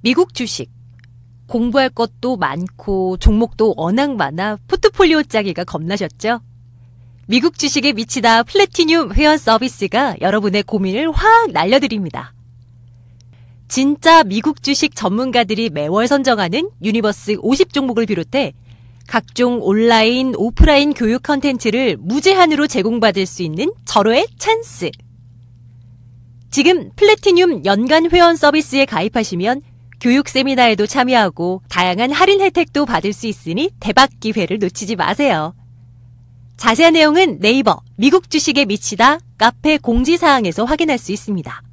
미국 주식. 공부할 것도 많고 종목도 워낙 많아 포트폴리오 짜기가 겁나셨죠? 미국 주식에 미치다 플래티늄 회원 서비스가 여러분의 고민을 확 날려드립니다. 진짜 미국 주식 전문가들이 매월 선정하는 유니버스 50종목을 비롯해 각종 온라인, 오프라인 교육 컨텐츠를 무제한으로 제공받을 수 있는 절호의 찬스. 지금 플래티늄 연간 회원 서비스에 가입하시면 교육 세미나에도 참여하고 다양한 할인 혜택도 받을 수 있으니 대박 기회를 놓치지 마세요. 자세한 내용은 네이버 미국 주식에 미치다 카페 공지사항에서 확인할 수 있습니다.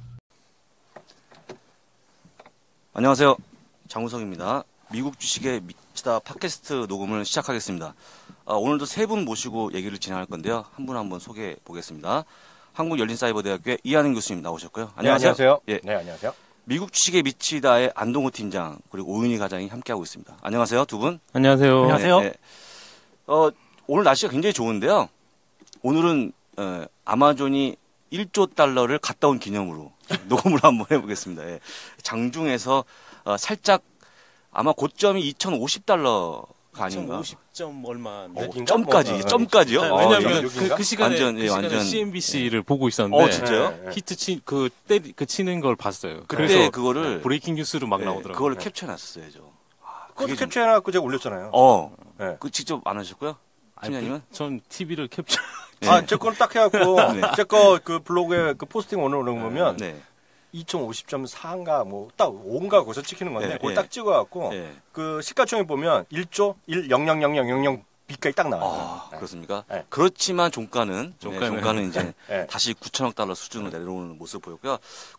안녕하세요. 장우석입니다. 미국 주식에 미치다 팟캐스트 녹음을 시작하겠습니다. 오늘도 세 분 모시고 얘기를 진행할 건데요. 한 분 한번 소개해 보겠습니다. 한국열린사이버대학교의 이한행 교수님 나오셨고요. 안녕하세요. 네, 안녕하세요. 예. 네, 안녕하세요. 미국 주식에 미치다의 안동호 팀장 그리고 오윤희 과장이 함께하고 있습니다. 안녕하세요, 두 분. 안녕하세요. 안녕하세요. 네, 네. 오늘 날씨가 굉장히 좋은데요. 오늘은 아마존이 1조 달러를 갔다 온 기념으로 녹음을 한번 해보겠습니다. 예. 장중에서 살짝 아마 고점이 2,050달러가 아닌가. 2,050점 얼마. 점까지요? 네, 왜냐하면 그 그 시간에 완전 CNBC를 보고 있었는데. 진짜요? 네. 히트 치는 걸 봤어요. 그때 그래서 그거를 브레이킹 뉴스로 막 네, 나오더라고요. 그거를 캡처해놨었어요. 그것도 캡처해놨고 제가 올렸잖아요. 네. 그 직접 안 하셨고요? 팀장님은? 전 TV를 캡처. 네. 제 거를 딱 해갖고, 네. 제 거 그 블로그에 그 포스팅 오늘 오는 거 보면, 네. 2050.4인가, 뭐, 딱 5인가 거기서 찍히는 건데, 네, 그걸 네. 딱 찍어갖고, 네. 그 시가총액 보면 1조 1,000,000,000B까지 딱 나와요. 네. 그렇습니까? 네. 그렇지만 종가는 이제 네. 다시 9천억 달러 수준으로 내려오는 모습을 보였고요.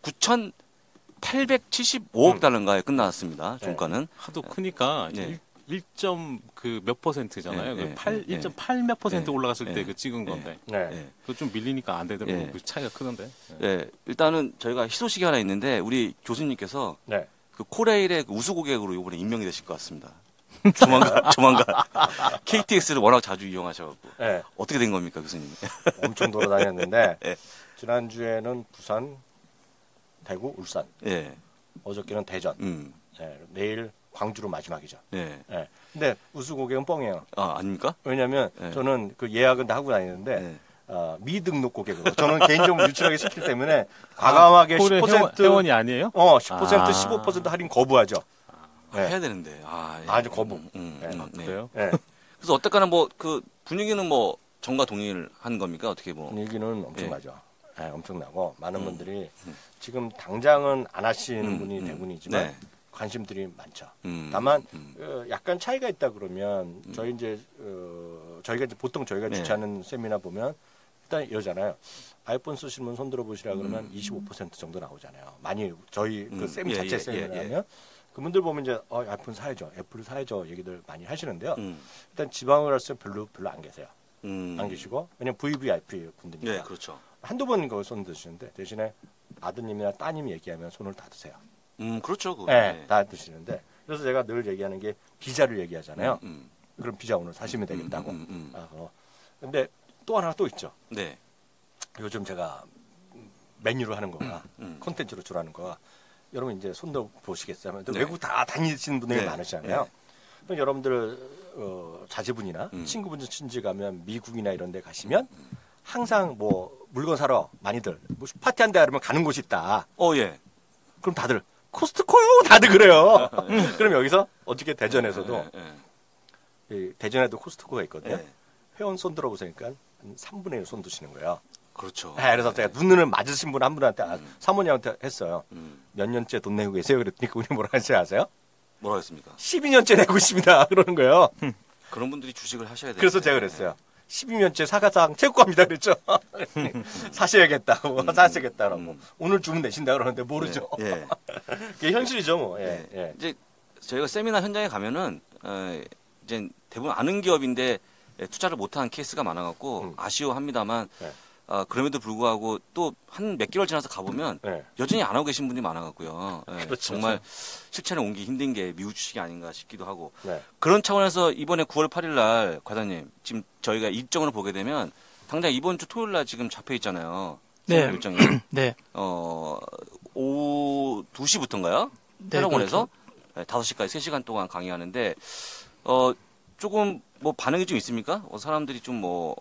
9,875억 달러인가에 끝났습니다. 종가는. 하도 크니까 네. 1점 그 몇 퍼센트잖아요. 네, 네, 1.8 몇 퍼센트 네. 올라갔을 네. 때 그 찍은 네. 건데. 네. 네. 그거 좀 밀리니까 안 되더라고요. 네. 그 차이가 크던데. 네. 일단은 저희가 희소식이 하나 있는데 우리 교수님께서 네. 그 코레일의 그 우수 고객으로 이번에 임명이 되실 것 같습니다. 조만간 KTX를 워낙 자주 이용하셔갖고 네. 어떻게 된 겁니까, 교수님? 엄청 돌아다녔는데, 네. 지난주에는 부산, 대구, 울산, 예. 어저께는 대전, 네. 내일 광주로 마지막이죠. 네. 네. 근데 우수 고객은 뻥이에요. 아닙니까? 왜냐하면 네. 저는 그 예약은 다 하고 다니는데 네. 미등록 고객으로 저는 개인정보 유출하기 싫기 때문에 과감하게 콜의 10% 회원이 아니에요? 10% 15% 할인 거부하죠. 네. 해야 되는데. 예. 아주 거부. 네. 그래요? 네. 그래서 어떡하나 뭐 그 분위기는 뭐 정과 동의를 한 겁니까? 어떻게 뭐? 분위기는 엄청나죠. 네, 엄청나고 많은 분들이 음. 지금 당장은 안 하시는 분이 대부분이지만 네. 관심들이 많죠. 음. 다만 약간 차이가 있다 그러면 저희 이제 저희가 이제 보통 저희가 네. 주최하는 세미나 보면 일단 이러잖아요. 아이폰 쓰시는 분 손 들어보시라 그러면 25% 정도 나오잖아요. 많이 저희 그 쌤 예, 자체 예, 세미나면 그분들 보면 이제 아이폰 사야죠, 애플 사야죠 얘기들 많이 하시는데요. 음. 일단 지방을 할 때 별로 안 계세요. 음. 안 계시고 왜냐면 VVIP 분들이니까 네, 그렇죠. 한두 번 그걸 손 드시는데 대신에 아드님이나 따님이 얘기하면 손을 다 드세요. 그렇죠. 그거. 네, 다 드시는데 그래서 제가 늘 얘기하는 게 비자를 얘기하잖아요. 음. 그럼 비자 오늘 사시면 되겠다고. 음. 근데 또 하나 또 있죠. 네. 요즘 제가 메뉴로 하는 거가 음. 콘텐츠로 주라는 거가 여러분 이제 손도 보시겠어요. 네. 외국 다 다니시는 분들이 네. 많으시잖아요. 네. 그럼 여러분들 자제분이나 친구분들 친지 가면 미국이나 이런 데 가시면 항상 뭐 물건 사러 많이들 뭐 파티한다 그러면 가는 곳이 있다. 예. 그럼 다들 코스트코요? 다들 그래요. 그럼 여기서 어떻게 대전에서도 이 대전에도 코스트코가 있거든요. 네. 회원 손 들어보니까 한 3분의 1 손 드시는 거예요. 그렇죠. 네, 그래서 제가 눈을 맞으신 분 한 분한테 사모님한테 했어요. 몇 년째 돈 내고 계세요? 그랬더니 그분이 뭐라 하는지 아세요? 뭐라고 했습니까? 12년째 내고 있습니다. 그러는 거예요. 그런 분들이 주식을 하셔야 돼요. 그래서 제가 그랬어요. 12년째 사가상 채권합니다. 그랬죠. 사셔야겠다고, 사셔야겠다라고. 오늘 주문 내신다 그러는데 모르죠. 예. 그게 현실이죠, 뭐. 예, 네. 예. 이제 저희가 세미나 현장에 가면은 이제 대부분 아는 기업인데 투자를 못한 케이스가 많아갖고 아쉬워합니다만 네. 그럼에도 불구하고 또 한 몇 개월 지나서 가보면 네. 여전히 안 하고 계신 분들이 많아갖고요. 그렇죠. 정말 실천에 옮기 힘든 게 미국 주식이 아닌가 싶기도 하고 네. 그런 차원에서 이번에 9월 8일 날 과장님 지금 저희가 일정을 보게 되면 당장 이번 주 토요일 날 지금 잡혀 있잖아요. 네. 일정이 네. 오후 2시부터인가요? 패러곤에서 5시까지 3시간 동안 강의하는데 조금 뭐 반응이 좀 있습니까? 사람들이 좀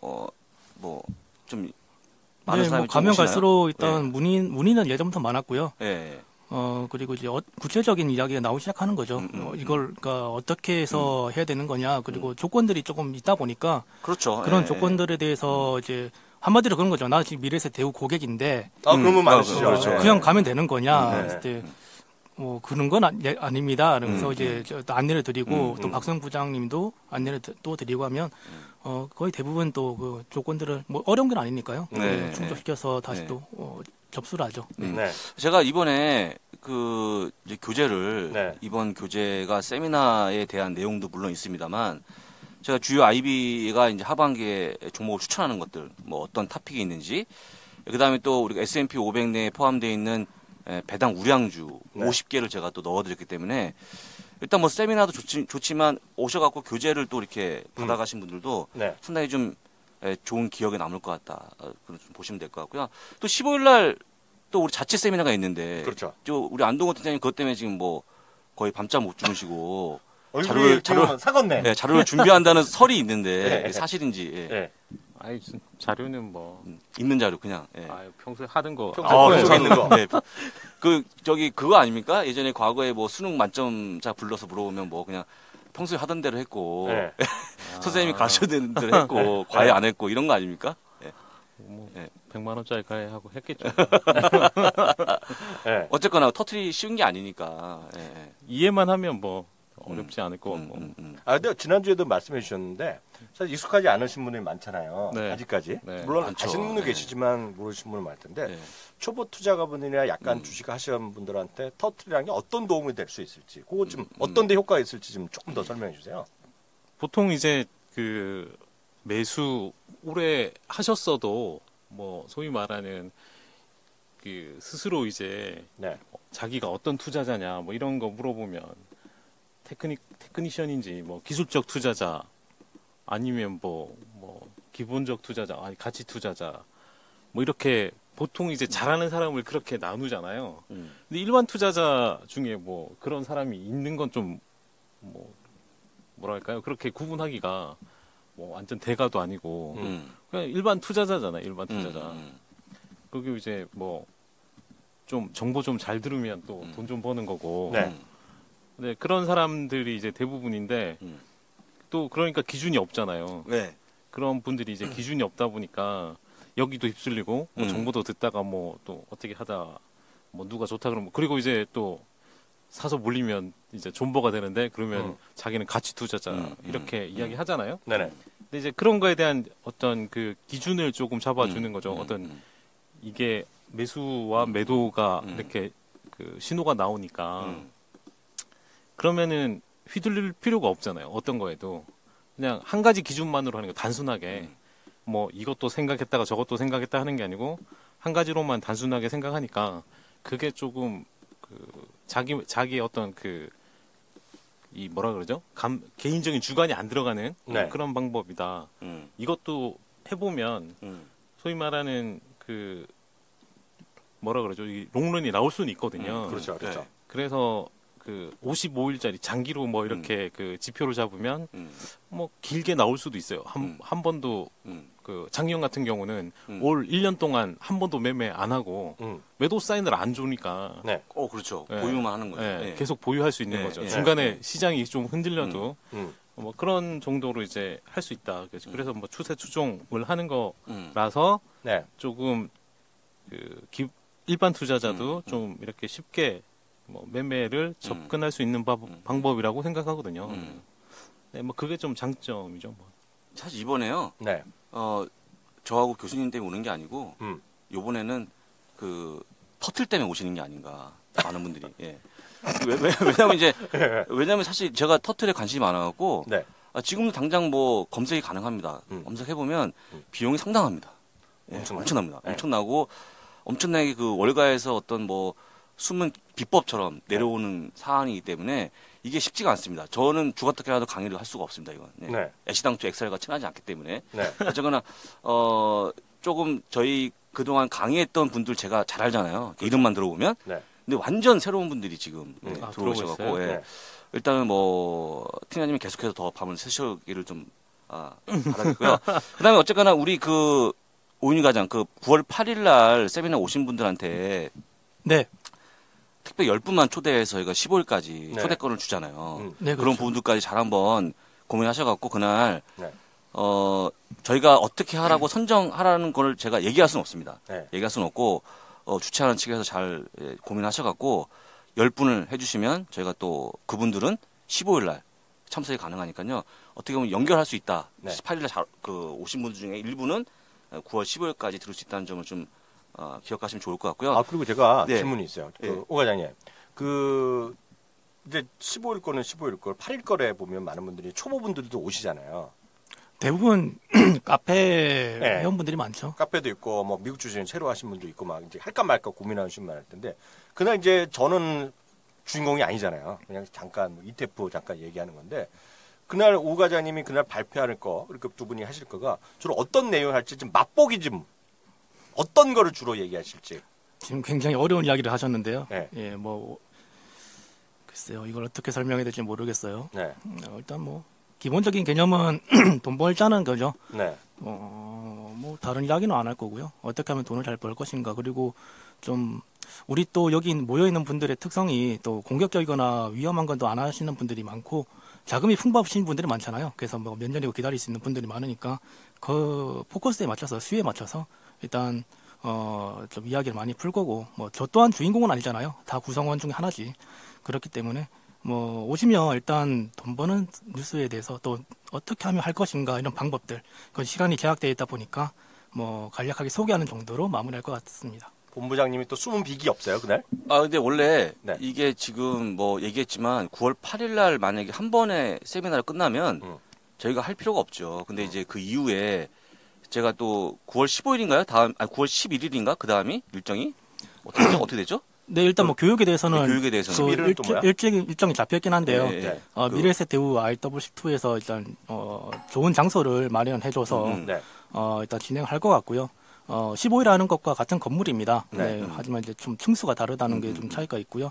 좀 많은 네, 사람이 뭐 가면 좀 오시나요? 갈수록 일단 문의는 예전부터 많았고요. 예. 그리고 이제 구체적인 이야기가 나오기 시작하는 거죠. 이걸 그러니까 어떻게 해서 해야 되는 거냐. 그리고 조건들이 조금 있다 보니까 그렇죠. 그런 예. 조건들에 대해서 이제 한마디로 그런 거죠. 나 지금 미래에셋 대우 고객인데 그러면 많으시죠. 그렇죠. 네. 그냥 가면 되는 거냐. 네. 했을 때 뭐 그런 건 아닙니다. 그러면서 이제 또 안내를 드리고 또 박성 부장님도 안내를 또 드리고 하면 거의 대부분 또 그 조건들을 뭐 어려운 건 아니니까요. 네. 충족시켜서 다시 네. 또 접수를 하죠. 네. 제가 이번에 이제 교재를 네. 이번 교재가 세미나에 대한 내용도 물론 있습니다만 제가 주요 IB가 이제 하반기에 종목을 추천하는 것들 뭐 어떤 토픽이 있는지 그다음에 또 우리가 S&P 500 내에 포함되어 있는 배당 우량주 네. 50개를 제가 또 넣어드렸기 때문에 일단 뭐 세미나도 좋지만 오셔갖고 교재를 또 이렇게 받아가신 분들도 네. 상당히 좀 좋은 기억에 남을 것 같다. 그런 좀 보시면 될 것 같고요. 또 15일 날 또 우리 자체 세미나가 있는데 그렇죠. 우리 안동호 팀장님 그것 때문에 지금 뭐 거의 밤잠 못 주무시고 얼굴이 자료를 사갔네. 네, 자료를 준비한다는 설이 있는데 네. 사실인지 네. 아이 자료는 뭐 있는 자료 그냥. 예. 평소에 하던 거. 평소에 그거 있는 거. 네. 그거 아닙니까? 예전에 과거에 뭐 수능 만점자 불러서 물어보면 뭐 그냥 평소에 하던 대로 했고 네. 선생님이 가르쳐 드는 대로 했고 과외 안 했고 이런 거 아닙니까? 예. 뭐 네. 100만 원짜리 가해하고 했겠죠. 네. 어쨌거나 터트리 쉬운 게 아니니까. 예. 이해만 하면 뭐 어렵지 않을 것 같고. 근데 지난주에도 말씀해 주셨는데 사실 익숙하지 않으신 분들이 많잖아요. 네. 아직까지. 네. 물론 많죠. 아시는 분도 네. 계시지만 모르시는 분은 많을 텐데 네. 초보 투자가분들이나 약간 주식 하시는 분들한테 터트리라는 게 어떤 도움이 될 수 있을지 그거 좀 어떤 데 효과가 있을지 좀 조금 더 설명해 주세요. 보통 이제 그 매수 오래 하셨어도 뭐 소위 말하는 그 스스로 이제 네. 자기가 어떤 투자자냐 뭐 이런 거 물어보면 테크니션인지 뭐 기술적 투자자 아니면 뭐 기본적 투자자 아니 가치 투자자 뭐 이렇게 보통 이제 잘하는 사람을 그렇게 나누잖아요. 근데 일반 투자자 중에 뭐 그런 사람이 있는 건 좀 뭐 뭐랄까요? 그렇게 구분하기가 뭐 완전 대가도 아니고 그냥 일반 투자자잖아요. 일반 투자자. 그리고 이제 뭐 좀 정보 좀 잘 들으면 또 돈 좀 버는 거고. 네. 근데 그런 사람들이 이제 대부분인데 또 그러니까 기준이 없잖아요. 네. 그런 분들이 이제 기준이 없다 보니까 여기도 휩쓸리고 뭐 정보도 듣다가 뭐 또 어떻게 하다 뭐 누가 좋다 그러면 그리고 이제 또 사서 몰리면 이제 존버가 되는데 그러면 자기는 가치 투자자 이렇게 이야기하잖아요. 네네. 근데 이제 그런 거에 대한 어떤 그 기준을 조금 잡아주는 거죠. 어떤 이게 매수와 매도가 이렇게 그 신호가 나오니까 그러면은 휘둘릴 필요가 없잖아요. 어떤 거에도 그냥 한 가지 기준만으로 하는 거 단순하게 뭐 이것도 생각했다가 저것도 생각했다 하는 게 아니고 한 가지로만 단순하게 생각하니까 그게 조금 그 자기의 어떤 그 이 뭐라 그러죠? 개인적인 주관이 안 들어가는 네. 그런 방법이다. 이것도 해보면 소위 말하는 그 뭐라 그러죠? 이 롱런이 나올 수는 있거든요. 그렇죠. 그렇죠. 네. 그래서 그 55일짜리 장기로 뭐 이렇게 그 지표를 잡으면 뭐 길게 나올 수도 있어요. 한 번도 그 작년 같은 경우는 올 1년 동안 한 번도 매매 안 하고 매도 사인을 안 주니까 네. 그렇죠. 네. 보유만 하는 거죠. 예, 네. 계속 보유할 수 있는 네, 거죠. 네. 중간에 시장이 좀 흔들려도 음. 뭐 그런 정도로 이제 할 수 있다. 그래서 뭐 추세 추종을 하는 음. 거라서 네. 조금 그 일반 투자자도 좀 이렇게 쉽게 뭐 매매를 접근할 수 있는 방법이라고 생각하거든요. 네, 뭐 그게 좀 장점이죠. 뭐. 사실 이번에요. 네. 저하고 교수님 때문에 오는 게 아니고 요번에는 그 터틀 때문에 오시는 게 아닌가 많은 분들이. 예. 왜냐면 사실 제가 터틀에 관심이 많아갖고 네. 지금도 당장 뭐 검색이 가능합니다. 검색해보면 비용이 상당합니다. 예, 엄청납니다. 네. 엄청나고 엄청나게 그 월가에서 어떤 뭐 숨은 비법처럼 내려오는 사안이기 때문에 이게 쉽지가 않습니다. 저는 죽었다해도 강의를 할 수가 없습니다. 이건. 네. 네. 애시당초 엑셀과 친하지 않기 때문에. 네. 어쨌거나 조금 저희 그동안 강의했던 분들 제가 잘 알잖아요. 이름만 들어보면. 네. 근데 완전 새로운 분들이 지금 아, 들어오셔갖고 들어오고 있어요? 예. 네. 일단은 뭐 팀장님이 계속해서 더 밤을 새시기를 좀 바라겠고요. 그다음에 어쨌거나 우리 그 오윤희 과장 그 9월 8일 날 세미나 오신 분들한테 네. 특별 10분만 초대해서 저희가 15일까지 네. 초대권을 주잖아요. 네, 그런 그렇죠. 부분들까지 잘 한번 고민하셔갖고 그날 네. 저희가 어떻게 하라고 선정하라는 걸 제가 얘기할 수는 없습니다. 네. 얘기할 수는 없고 주최하는 측에서 잘 고민하셔갖고 10분을 해주시면 저희가 또 그분들은 15일 날 참석이 가능하니까요. 어떻게 보면 연결할 수 있다. 네. 18일 날 오신 분들 중에 일부는 9월 15일까지 들을 수 있다는 점을 좀 기억하시면 좋을 것 같고요. 아, 그리고 제가 네. 질문이 있어요. 네. 오 과장님. 이제 15일 거는 15일 걸, 8일 거래 보면 많은 분들이 초보분들도 오시잖아요. 대부분 카페 네. 회원분들이 많죠. 카페도 있고, 뭐, 미국 주시는 새로 하신 분도 있고, 막, 이제 할까 말까 고민하시는 분 많을 텐데, 그날 이제 저는 주인공이 아니잖아요. 그냥 잠깐, 이태프 잠깐 얘기하는 건데, 그날 오 과장님이 그날 발표할 거, 이렇게 두 분이 하실 거가 주로 어떤 내용을 할지 좀 맛보기 좀, 어떤 거를 주로 얘기하실지. 지금 굉장히 어려운 이야기를 하셨는데요. 네. 예, 뭐 글쎄요, 이걸 어떻게 설명해야 될지 모르겠어요. 네. 일단 뭐 기본적인 개념은 돈 벌자는 거죠. 네. 뭐 다른 이야기는 안 할 거고요. 어떻게 하면 돈을 잘 벌 것인가. 그리고 좀 우리 또 여기 모여 있는 분들의 특성이 또 공격적이거나 위험한 건 또 안 하시는 분들이 많고 자금이 풍부하신 분들이 많잖아요. 그래서 뭐 몇 년이고 기다릴 수 있는 분들이 많으니까 그 포커스에 맞춰서 수요에 맞춰서 일단 좀 이야기를 많이 풀 거고 뭐 저 또한 주인공은 아니잖아요. 다 구성원 중에 하나지. 그렇기 때문에 뭐 오시면 일단 돈 버는 뉴스에 대해서 또 어떻게 하면 할 것인가 이런 방법들 그건 시간이 제약되어 있다 보니까 뭐 간략하게 소개하는 정도로 마무리할 것 같습니다. 본부장님이 또 숨은 빅이 없어요, 그날? 근데 원래 네. 이게 지금 뭐 얘기했지만 9월 8일 날 만약에 한 번에 세미나를 끝나면 저희가 할 필요가 없죠. 근데 이제 그 이후에 제가 또 9월 15일인가요? 9월 11일인가? 그 다음이 일정이? 어떻게 되죠? 네, 일단 뭐 교육에 대해서는 네, 교육에 대해서는. 그 11일은 또 뭐야? 일정이 잡혀 있긴 한데요. 네, 네. 미래에셋 대우 IWC2에서 일단 좋은 장소를 마련해줘서 네. 일단 진행할 것 같고요. 15일 하는 것과 같은 건물입니다. 네. 네, 하지만 이제 좀 층수가 다르다는 게 좀 차이가 있고요.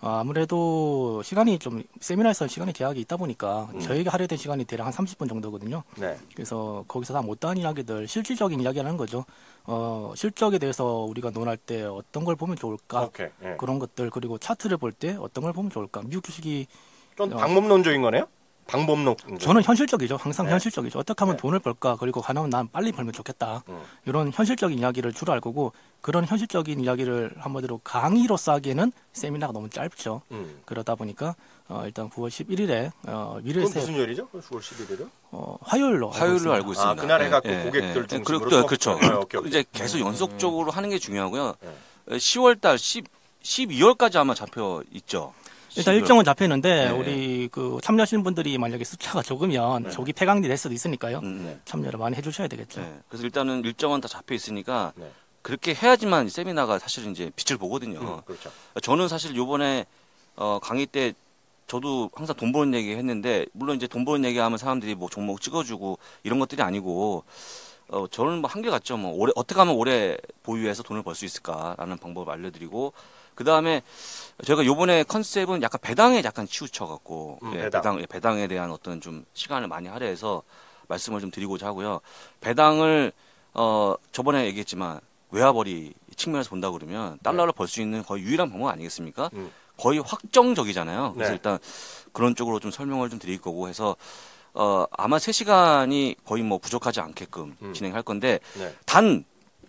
아무래도 시간이 좀 세미나에서 시간이 제약이 있다 보니까 저희가 하려 된 시간이 대략 한 30분 정도거든요. 네. 그래서 거기서 다 못다한 이야기들, 실질적인 이야기를 하는 거죠. 실적에 대해서 우리가 논할 때 어떤 걸 보면 좋을까? 오케이. 예. 그런 것들, 그리고 차트를 볼 때 어떤 걸 보면 좋을까? 미국 주식이 좀 방법론적인 거네요? 방법론. 저는 현실적이죠. 항상 네. 현실적이죠. 어떻게 하면 네. 돈을 벌까? 그리고 가능하면 난 빨리 벌면 좋겠다. 이런 현실적인 이야기를 주로 할 거고 그런 현실적인 이야기를 한마디로 강의로서 하기에는 세미나가 너무 짧죠. 그러다 보니까 일단 9월 11일에 그건 미래에셋 무슨 요일이죠? 9월 11일은? 화요일로 화요일로 알고 있습니다. 그날 해갖고 고객들 중심으로 그렇죠. 오케이. 이제 계속 연속적으로 하는 게 중요하고요. 10월달 12월까지 아마 잡혀 있죠. 일단 12월. 일정은 잡혀 있는데 네. 우리 그 참여하시는 분들이 만약에 숫자가 적으면 조기 폐강이 될 수도 있으니까요. 네. 참여를 많이 해주셔야 되겠죠. 네. 그래서 일단은 일정은 다 잡혀 있으니까 네. 그렇게 해야지만 세미나가 사실은 이제 빛을 보거든요. 그렇죠. 저는 사실 요번에 강의 때 저도 항상 돈 버는 얘기 했는데 물론 이제 돈 버는 얘기 하면 사람들이 뭐 종목 찍어주고 이런 것들이 아니고 저는 뭐 한계 같죠. 뭐 어떻게 하면 오래 보유해서 돈을 벌 수 있을까라는 방법을 알려드리고 그 다음에 저희가 요번에 컨셉은 약간 배당에 약간 치우쳐갖고 배당에 대한 어떤 좀 시간을 많이 할애해서 말씀을 좀 드리고자 하고요. 배당을 저번에 얘기했지만 외화벌이 측면에서 본다 그러면 달러를 벌 수 있는 거의 유일한 방법 아니겠습니까? 거의 확정적이잖아요. 그래서 네. 일단 그런 쪽으로 좀 설명을 좀 드릴 거고 해서 아마 3시간이 거의 뭐 부족하지 않게끔 진행할 건데 네. 단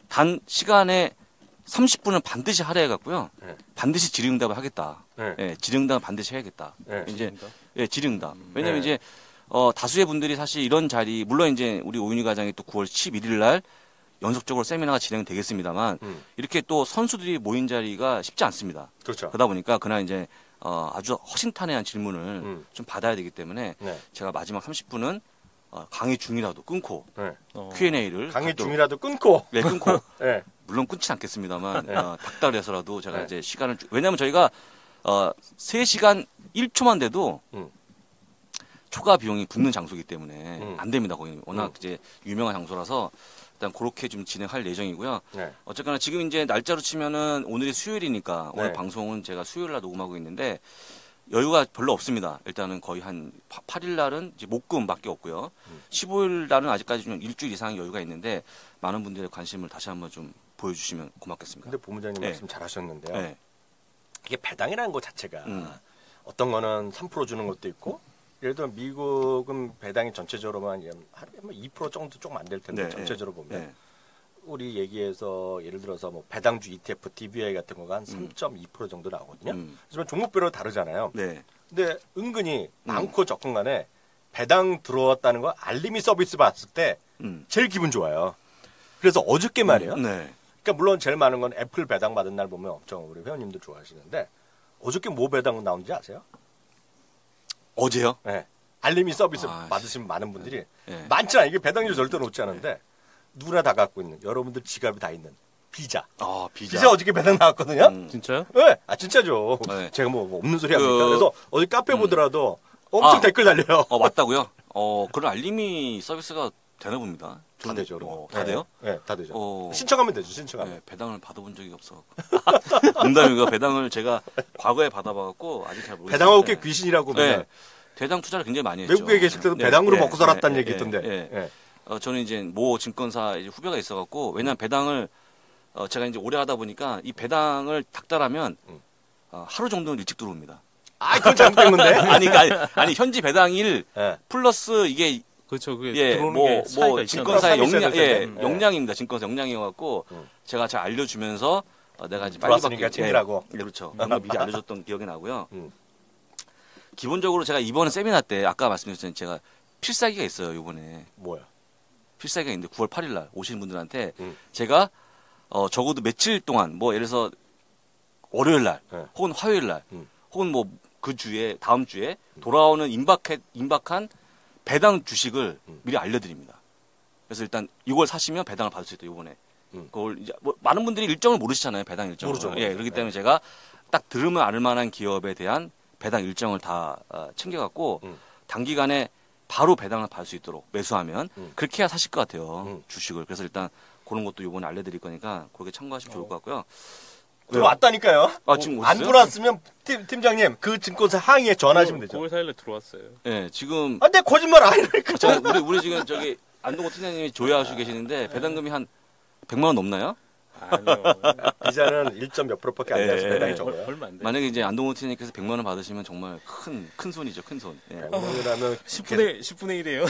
시간에 30분은 반드시 할애해갖고요. 네. 반드시 질의응답을 하겠다. 네. 예, 질의응답은 반드시 해야겠다. 네. 이제 질의응답. 왜냐면 네. 이제 다수의 분들이 사실 이런 자리 물론 이제 우리 오윤희 과장이 또 9월 11일 날 연속적으로 세미나가 진행되겠습니다만 이렇게 또 선수들이 모인 자리가 쉽지 않습니다. 그렇죠. 그러다 보니까 그날 이제 아주 허심탄회한 질문을 좀 받아야 되기 때문에 네. 제가 마지막 30분은 강의 중이라도 끊고 네. Q&A를 강의 중이라도 끊고. 네, 끊고 네. 물론 끊진 않겠습니다만 네. 닥달해서라도 제가 네. 이제 시간을 왜냐하면 저희가 3시간 1초만 돼도 초과 비용이 붙는 장소이기 때문에 안 됩니다. 거기 워낙 이제 유명한 장소라서 일단 그렇게 좀 진행할 예정이고요. 네. 어쨌거나 지금 이제 날짜로 치면은 오늘이 수요일이니까 오늘 네. 방송은 제가 수요일 날 녹음하고 있는데 여유가 별로 없습니다. 일단은 거의 한 8일 날은 이제 목금밖에 없고요. 15일 날은 아직까지 좀 일주일 이상 여유가 있는데 많은 분들의 관심을 다시 한번 좀 보여주시면 고맙겠습니다. 근데 본부장님 네. 말씀 잘하셨는데요. 네. 이게 배당이라는 것 자체가 음. 어떤 거는 3% 주는 것도 있고 예를 들어 미국은 배당이 전체적으로만 하루에 2% 정도 조금 안 될 텐데 네, 전체적으로 보면 네. 우리 얘기해서 예를 들어서 뭐 배당주 ETF, DBI 같은 거가 한 3.2% 정도 나오거든요. 하지만 종목별로 다르잖아요. 네. 근데 은근히 많고 적은 간에 배당 들어왔다는 거 알림이 서비스 봤을 때 음. 제일 기분 좋아요. 그래서 어저께 말이에요. 네. 그러니까 물론 제일 많은 건 애플 배당 받은 날 보면 엄청 우리 회원님들 좋아하시는데 어저께 뭐 배당 나온지 아세요? 어제요? 네. 알림이 서비스 아, 받으신 많은 분들이 네. 많지 않아요. 이게 배당률 절대 높지 않은데 누구나 다 갖고 있는 여러분들 지갑에 다 있는 비자. 아, 비자. 비자 어저께 배당 나왔거든요. 진짜요? 네. 아 진짜죠. 네. 제가 뭐 없는 소리 합니까? 그래서 어제 카페 보더라도 아. 엄청 댓글 달려요. 맞다고요? 그런 알림이 서비스가 되나 봅니다. 다 되죠. 그럼. 다 돼요? 네, 다 되죠. 어. 신청하면 되죠. 신청하면. 네, 배당을 받아본 적이 없어. 농담이고 배당을 제가 과거에 받아봐갖고 아직 잘 모르겠어요. 배당하고 꽤 귀신이라고 네. 맨날 배당 투자를 굉장히 많이 했죠. 외국에 계실 때도 네, 배당으로 네, 먹고 살았다는 네, 얘기 네, 있던데. 네. 네. 저는 이제 모 증권사 이제 후배가 있어갖고 왜냐면 배당을 제가 이제 오래 하다 보니까 이 배당을 닥달하면 하루 정도는 일찍 들어옵니다. 아, 그건 잘못된 건데. 아니 현지 배당일 네. 플러스 이게 그렇죠. 그게 예, 들어오는 뭐 게 차이가 있잖아요. 증권사의 서비스 역량, 해줄 예, 텐데. 역량입니다. 증권사 역량이어갖고 제가 잘 알려주면서 내가 이제 빨리 들어왔으니까 받게 챙기라고. 예, 그렇죠. 그런 거 미리 알려줬던 기억이 나고요. 음. 기본적으로 제가 이번에 세미나 때 아까 말씀드렸잖아요. 제가 필살기가 있어요. 이번에 뭐야? 필살기가 있는데 9월 8일 날 오시는 분들한테 음. 제가 적어도 며칠 동안 뭐 예를 들어서 월요일 날 네. 혹은 화요일 날 음. 혹은 뭐 그 주에 다음 주에 돌아오는 임박한 배당 주식을 미리 알려드립니다. 그래서 일단 이걸 사시면 배당을 받을 수 있다. 이번에 그걸 이제 뭐 많은 분들이 일정을 모르시잖아요. 배당 일정을. 모르죠. 예, 그렇기 때문에 제가 딱 들으면 알 만한 기업에 대한 배당 일정을 다 챙겨갖고 단기간에 바로 배당을 받을 수 있도록 매수하면 그렇게 해야 사실 것 같아요. 주식을. 그래서 일단 그런 것도 이번에 알려드릴 거니까 그렇게 참고하시면 좋을 것 같고요. 들어왔다니까요. 지금 안 오셨어요? 들어왔으면 팀장님 그 증권사 항의에 전화하시면 되죠. 9월 4일에 들어왔어요. 예, 지금 아, 내 거짓말 아니니까. 우리 지금 저기 안동호 팀장님이 조회하시고 계시는데 배당금이 한 100만 원 넘나요? 아니요. 비자는 1. 몇 %밖에 안 돼서 예, 배당이 예. 적어요. 얼마 안 돼. 만약에 이제 안동호 팀장님께서 100만 원 받으시면 정말 큰 손이죠, 큰 손. 예. 오늘하면 10분의 1이에요.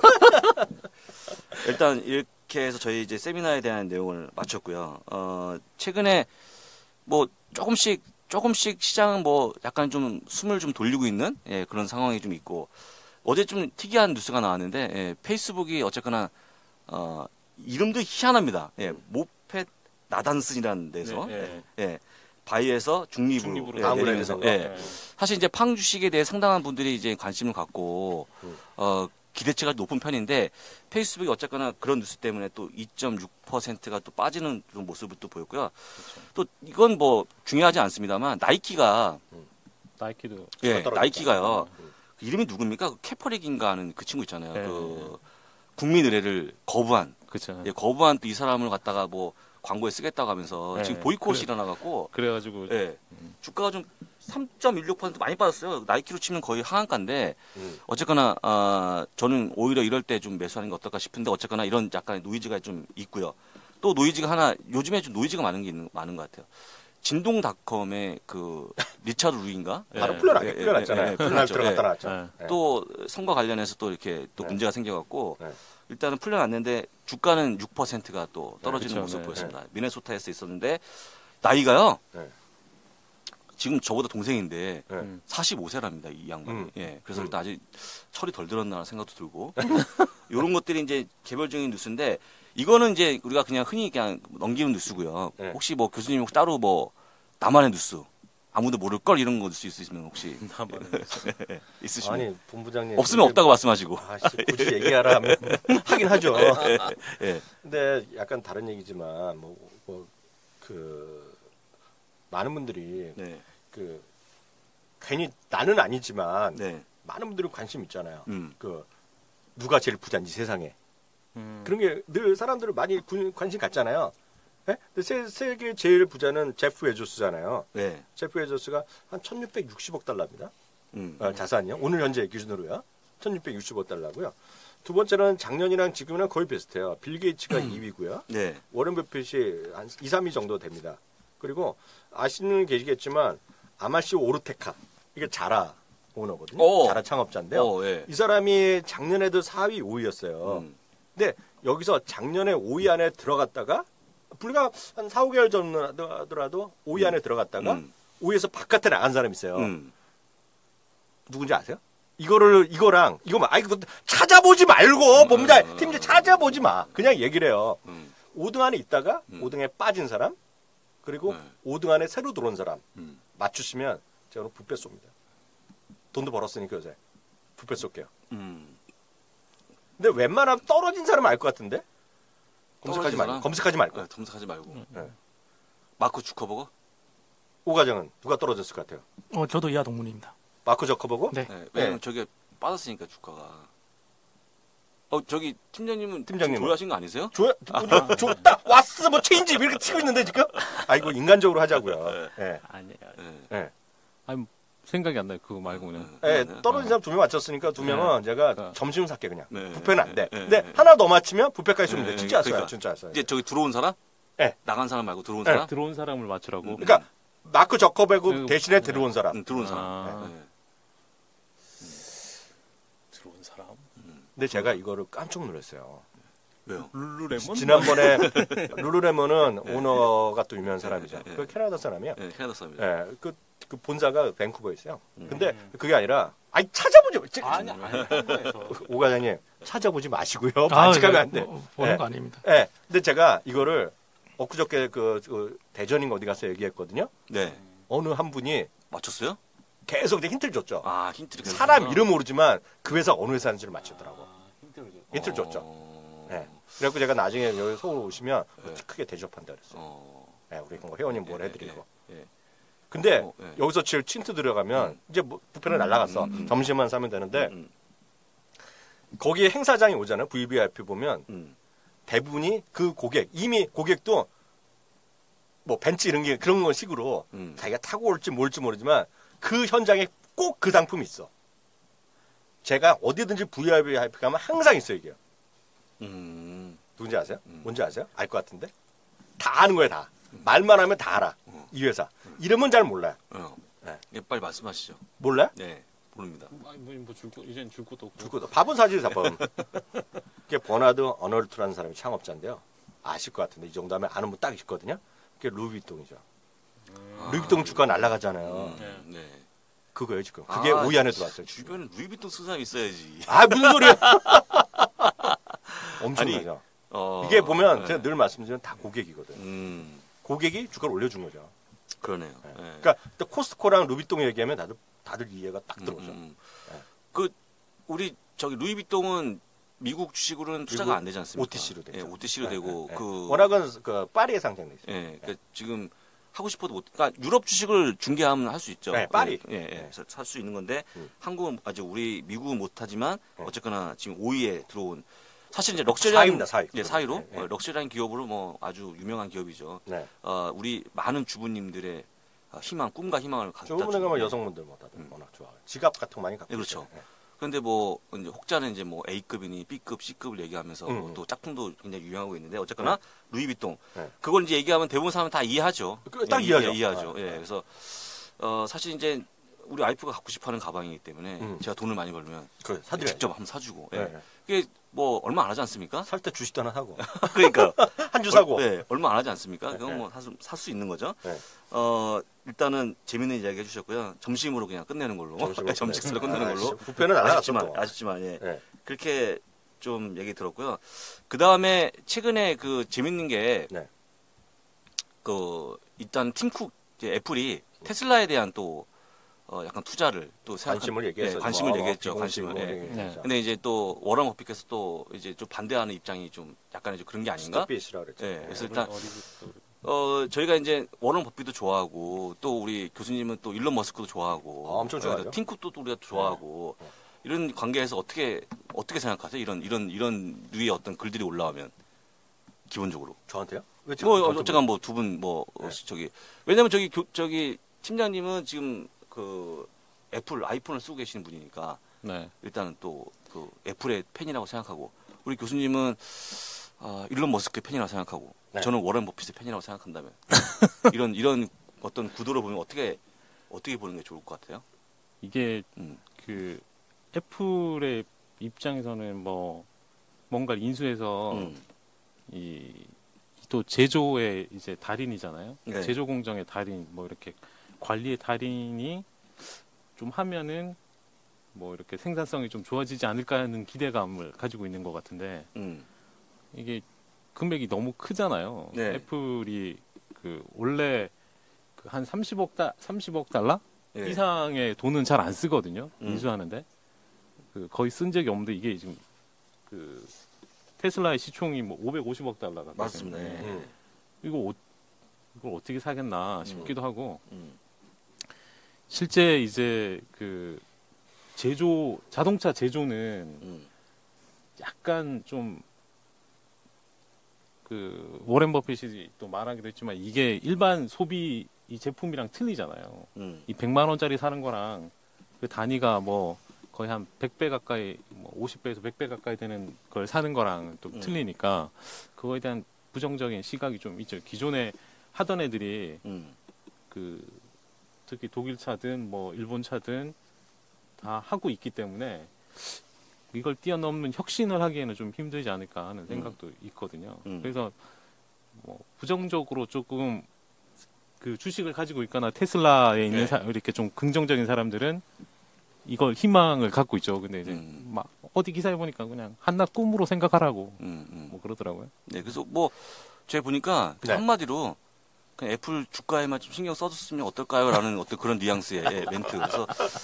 일단 이렇게 해서 저희 이제 세미나에 대한 내용을 마쳤고요. 최근에 뭐 조금씩 시장은 뭐 약간 좀 숨을 좀 돌리고 있는 그런 상황이 좀 있고 어제 좀 특이한 뉴스가 나왔는데 페이스북이 어쨌거나 이름도 희한합니다. 모펫 나단슨이라는 데서 바이에서 중립으로 다음 내리면서 브랜드인가? 사실 이제 팡 주식에 대해 상당한 분들이 이제 관심을 갖고 기대치가 높은 편인데 페이스북이 어쨌거나 그런 뉴스 때문에 또 2.6%가 또 빠지는 그런 모습을 또 보였고요. 또 이건 뭐 중요하지 않습니다만 나이키가 나이키도 나이키가요. 그 이름이 누굽니까? 그 캐퍼릭인가 하는 그 친구 있잖아요. 네. 그 국민 의례를 거부한 그렇죠. 거부한 또 이 사람을 갖다가 뭐 광고에 쓰겠다고 하면서 네. 지금 보이콧이 일어나갖고 그래가지고 주가가 좀 3.16% 많이 빠졌어요. 나이키로 치면 거의 하한가인데 어쨌거나 저는 오히려 이럴 때 좀 매수하는 게 어떨까 싶은데 어쨌거나 이런 약간의 노이즈가 좀 있고요. 또 노이즈가 하나 요즘에 좀 노이즈가 많은 것 같아요. 진동닷컴의 그 리차드 루인가 바로 풀려났잖아요. 풀려났죠. 들어갔다 나왔죠. 네. 또 선거 관련해서 또 이렇게 또 네. 문제가 생겨갖고 네. 일단은 풀려났는데 주가는 6%가 또 떨어지는 그쵸, 모습 네. 보였습니다. 미네소타에서 있었는데 나이가요. 네. 지금 저보다 동생인데 네. 45세랍니다 이 양반이. 그래서 일단 아직 철이 덜 들었나 생각도 들고 이런 것들이 이제 개별적인 뉴스인데 이거는 이제 우리가 그냥 흔히 그냥 넘기는 뉴스고요. 네. 혹시 뭐 교수님 혹시 따로 뭐 나만의 뉴스 아무도 모를 걸 이런 거 뉴스 있으시면 혹시 있으시면 아니 본부장님 없으면 없다고 말씀하시고. 굳이 얘기하라 하면 하긴 하죠. 예. 근데 약간 다른 얘기지만 많은 분들이 네. 괜히 나는 아니지만 네. 많은 분들이 관심 있잖아요. 음. 누가 제일 부자인지 세상에. 그런 게 늘 사람들을 많이 관심 갖잖아요. 예? 근데 세계 제일 부자는 제프 베조스잖아요. 네. 제프 베조스가 한 1660억 달러입니다. 자산이요. 오늘 현재 기준으로요. 1660억 달러고요. 두 번째는 작년이랑 지금이랑 거의 비슷해요. 빌 게이츠가 2위고요. 네. 워런 버핏이 한 2, 3위 정도 됩니다. 그리고 아시는 계시겠지만 아마시오 오르테카 이게 자라 오너거든요. 오. 자라 창업자인데요. 예. 이 사람이 작년에도 4위, 5위였어요. 근데 여기서 작년에 5위 안에 들어갔다가 불과 한 4, 5개월 전 하더라도 5위 안에 들어갔다가 5위에서 바깥에 나간 사람이 있어요. 누군지 아세요? 이거랑 이거 찾아보지 말고 봅니다. 팀장 찾아보지 마. 그냥 얘기를 해요. 5등 안에 있다가 5등에 빠진 사람 그리고 5등 안에 새로 들어온 사람 맞추시면 제가 오늘 뷔페 쏩니다. 돈도 벌었으니까 요새 뷔페 쏠게요. 근데 웬만하면 떨어진 사람은 알 것 같은데 검색하지 말고. 검색하지 말고. 네. 마크 주커버거? 오과정은 누가 떨어졌을 것 같아요? 저도 이하 동문입니다. 마크 저커버거? 네. 네. 왜냐면 저게 빠졌으니까 주가가. 저기 팀장님은 팀장님은? 조회하신 거 아니세요? 딱 왔어 뭐 체인지 이렇게 치고 있는데 지금? 이거 인간적으로 하자고요. 네. 아니에요. 네. 아니 생각이 안 나요. 그거 말고는. 네, 떨어진 사람 2명 맞췄으니까 2명은 제가 그러니까. 점심을 살게 그냥. 네. 뷔페는 안 돼. 네. 근데 네. 하나 더 맞추면 뷔페까지 쏘면 돼. 네. 진짜 왔어요. 그러니까. 진짜 왔어요. 이제 저기 들어온 사람? 네. 나간 사람 말고 들어온 네. 사람? 들어온 사람을 맞추라고. 그러니까 마크 저커버그 그- 대신에 들어온 사람. 들어온 사람. 아. 네. 들어온 사람. 근데 제가 이거를 깜짝 놀랐어요. 왜요? 룰루레몬? 지난번에 룰루레몬은 오너가 또 유명한 사람이죠. 네. 그 캐나다 사람이에요. 네, 캐나다 사람이요. 예, 그 본사가 밴쿠버에 있어요. 근데 그게 아니라, 찾아보지 마. 아니 한국에서. 오 과장님, 찾아보지 마시고요. 반칙하면 안 돼. 보는 네. 거 아닙니다. 예, 근데 제가 이거를 엊그저께 그 대전인가 어디 가서 얘기했거든요. 네. 어느 한 분이 맞췄어요? 계속 이제 힌트를 줬죠. 아, 힌트를. 사람 이름 모르지만 그 회사 어느 회사인지를 맞추더라고. 힌트를 줬죠. 예. 그래갖고 제가 나중에 여기 서울 오시면 크게 대접한다 그랬어요. 예, 우리 회원님 뭘 해드리고. 근데 예. 여기서 제일 틴트 들어가면 이제 뭐 뷔페는 날라갔어. 점심만 사면 되는데 거기에 행사장이 오잖아요. VVIP 보면 대부분이 그 고객 이미 고객도 뭐 벤츠 이런 게 그런 거 식으로 자기가 타고 올지 뭘지 모르지만 그 현장에 꼭 그 상품이 있어. 제가 어디든지 VVIP 가면 항상 있어요 이게. 누군지 아세요? 뭔지 아세요? 알 것 같은데 다 아는 거예요 다. 말만 하면 다 알아. 이 회사 이름은 잘 몰라요. 네. 예, 빨리 말씀하시죠. 몰라요? 네, 모릅니다. 이젠 줄 것도 없고. 죽고 밥은 사지 밥. 그게 버나드 어널트라는 사람이 창업자인데요. 아실 것 같은데 이 정도 하면 아는 분 딱 있거든요. 그게 루이비통이죠. 루이비통 주가 날라가잖아요. 네. 그거예요 지금. 그게 5위 안에 들어왔어요. 주변에 루이비통 쓴 사람이 있어야지. 무슨 소리야? 엄청나죠. 이게 보면 네. 제가 늘 말씀드리는 다 고객이거든. 고객이 주가를 올려준 거죠. 그러네요. 네. 네. 그러니까 또 코스트코랑 루비통 얘기하면 다들 이해가 딱 들어오죠. 그 우리 저기 루이비통은 미국 주식으로는 투자가 안 되지 않습니까? OTC로 되죠. 예, OTC로 되고 그 워낙은 그 파리에 상장돼 있어요. 예, 그러니까 지금 하고 싶어도 못. 그러니까 유럽 주식을 중개하면 할 수 있죠. 네, 파리. 예, 살 수 있는 건데 한국은 아직 우리 미국은 못하지만 어쨌거나 지금 5위에 들어온. 사실 이제 럭셔리한 4위입니다, 4위. 예, 4위로 네, 네. 럭셔리한 기업으로 뭐 아주 유명한 기업이죠. 네. 우리 많은 주부님들의 희망, 꿈과 희망을 갖다 저번에 주는 가면 여성분들 뭐 다들 워낙 좋아해요. 지갑 같은 거 많이 갖고 네, 그렇죠. 있어요. 그런데 뭐 이제 혹자는 이제 뭐 A급이니 B급, C급을 얘기하면서 또 짝퉁도 굉장히 유명하고 있는데 어쨌거나 루이비통 네. 그걸 이제 얘기하면 대부분 사람은 다 이해하죠. 딱 이해하죠. 이해하죠. 아, 예, 네. 그래서 사실 이제 우리 와이프가 갖고 싶어하는 가방이기 때문에 제가 돈을 많이 벌면 그 사드려요. 직접 한번 사주고. 예. 네. 그게 뭐 얼마 안 하지 않습니까? 살 때 주식도 하나 사고 그러니까 한 주 사고. 네, 얼마 안 하지 않습니까? 네, 그건 뭐 살 수 있는 거죠. 네. 일단은 재밌는 이야기 해주셨고요. 점심으로 그냥 끝내는 걸로. 점심으로 끝내는 걸로. 뷔페는 날라갔죠. 아쉽지만 예. 네. 그렇게 좀 얘기 들었고요. 그 다음에 최근에 그 재밌는 게 네. 그 일단 팀쿡 이제 애플이 테슬라에 대한 또 약간 투자를 또 관심을 얘기했어요. 관심을 얘기했죠. 관심을. 예. 네. 근데 이제 또 워런 버핏께서 또 이제 좀 반대하는 입장이 좀 약간의 좀 그런 게 아닌가? 스톱빗이라 그랬죠. 예. 네. 그래서 일단 저희가 이제 워런 버핏도 좋아하고 또 우리 교수님은 또 일론 머스크도 좋아하고 엄청 좋아하죠. 팀쿡도 또 우리가 좋아하고 이런 관계에서 어떻게 어떻게 생각하세요? 이런 류의 어떤 글들이 올라오면 기본적으로. 저한테요? 어쨌건 뭐 두 분 네. 왜냐면 저기 팀장님은 지금 그 애플 아이폰을 쓰고 계시는 분이니까 네. 일단은 또 그 애플의 팬이라고 생각하고 우리 교수님은 일론 머스크의 팬이라고 생각하고 네. 저는 워렌 버핏의 팬이라고 생각한다면 이런 어떤 구도를 보면 어떻게 보는 게 좋을 것 같아요? 이게 음. 그 애플의 입장에서는 뭐 뭔가를 인수해서 이 또 제조의 이제 달인이잖아요. 네. 제조 공정의 달인, 뭐 이렇게 관리의 달인이 좀 하면은 뭐 이렇게 생산성이 좀 좋아지지 않을까 하는 기대감을 가지고 있는 것 같은데 이게 금액이 너무 크잖아요. 네. 애플이 그 원래 그 한 30억 달러 네. 이상의 돈은 잘 안 쓰거든요. 음. 인수하는데 그 거의 쓴 적이 없는데 이게 지금 그 테슬라의 시총이 뭐 550억 달러가 맞습니다. 예. 이걸 어떻게 사겠나 싶기도 하고 음. 실제 이제 그 자동차 제조는 약간 좀 그 워렌 버핏이 또 말하기도 했지만 이게 일반 소비 이 제품이랑 틀리잖아요. 이 100만 원짜리 사는 거랑 그 단위가 뭐 거의 한 100배 가까이, 뭐 50배에서 100배 가까이 되는 걸 사는 거랑 또 틀리니까 그거에 대한 부정적인 시각이 좀 있죠. 기존에 하던 애들이 그 특히 독일 차든 뭐 일본 차든 다 하고 있기 때문에 이걸 뛰어넘는 혁신을 하기에는 좀 힘들지 않을까 하는 생각도 있거든요. 그래서 뭐 부정적으로 조금 그 주식을 가지고 있거나 테슬라에 있는 이렇게 좀 긍정적인 사람들은 이걸 희망을 갖고 있죠. 근데 이제 막 어디 기사에 보니까 그냥 한낱 꿈으로 생각하라고 뭐 그러더라고요. 네, 그래서 뭐 제가 보니까 네. 한마디로 그냥 애플 주가에만 좀 신경 써줬으면 어떨까요라는 어떤 그런 뉘앙스의 멘트. 그래서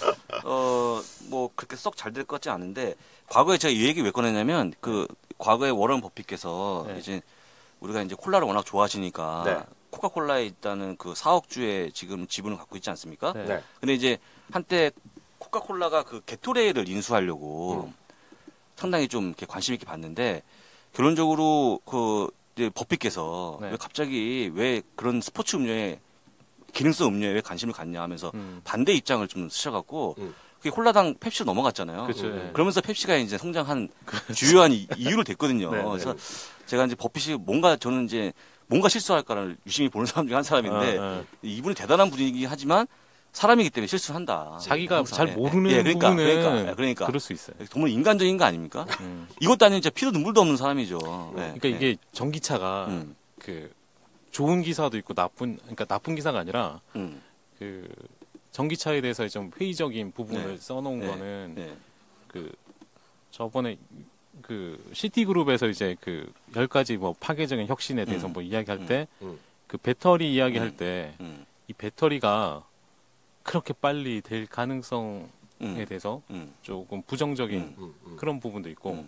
뭐 그렇게 썩 잘 될 것 같지 않은데 과거에 제가 이 얘기 왜 꺼냈냐면 그 과거에 워런 버핏께서 네. 이제 우리가 이제 콜라를 워낙 좋아하시니까 네. 코카콜라에 있다는 그 4억 주의 지금 지분을 갖고 있지 않습니까? 네. 네. 근데 이제 한때 코카콜라가 그 게토레이를 인수하려고 상당히 좀 이렇게 관심 있게 봤는데 결론적으로 그 이제 버핏께서 네. 왜 갑자기 왜 그런 스포츠 음료에 기능성 음료에 왜 관심을 갖냐 하면서 반대 입장을 좀 쓰셔갖고 그게 콜라당 펩시로 넘어갔잖아요. 그렇죠. 네. 그러면서 펩시가 이제 성장한 주요한 이유로 됐거든요. 네, 네. 그래서 제가 이제 버핏이 저는 이제 뭔가 실수할까를 유심히 보는 사람 중에 한 사람인데 이분이 대단한 분이긴 하지만 사람이기 때문에 실수를 한다. 자기가 항상. 잘 모르는 그러니까, 부분은 그러니까. 그럴 수 있어요. 정말 인간적인 거 아닙니까? 이것도 아니면 진짜 피도 눈물도 없는 사람이죠. 네, 그러니까 이게 전기차가 그 좋은 기사도 있고 나쁜 기사가 아니라 그 전기차에 대해서 좀 회의적인 부분을 네. 써놓은 네. 거는 네. 그 저번에 그 시티그룹에서 이제 그 10가지 뭐 파괴적인 혁신에 대해서 뭐 이야기할 때 그 배터리 이야기할 때 이 배터리가 그렇게 빨리 될 가능성에 대해서 조금 부정적인 그런 부분도 있고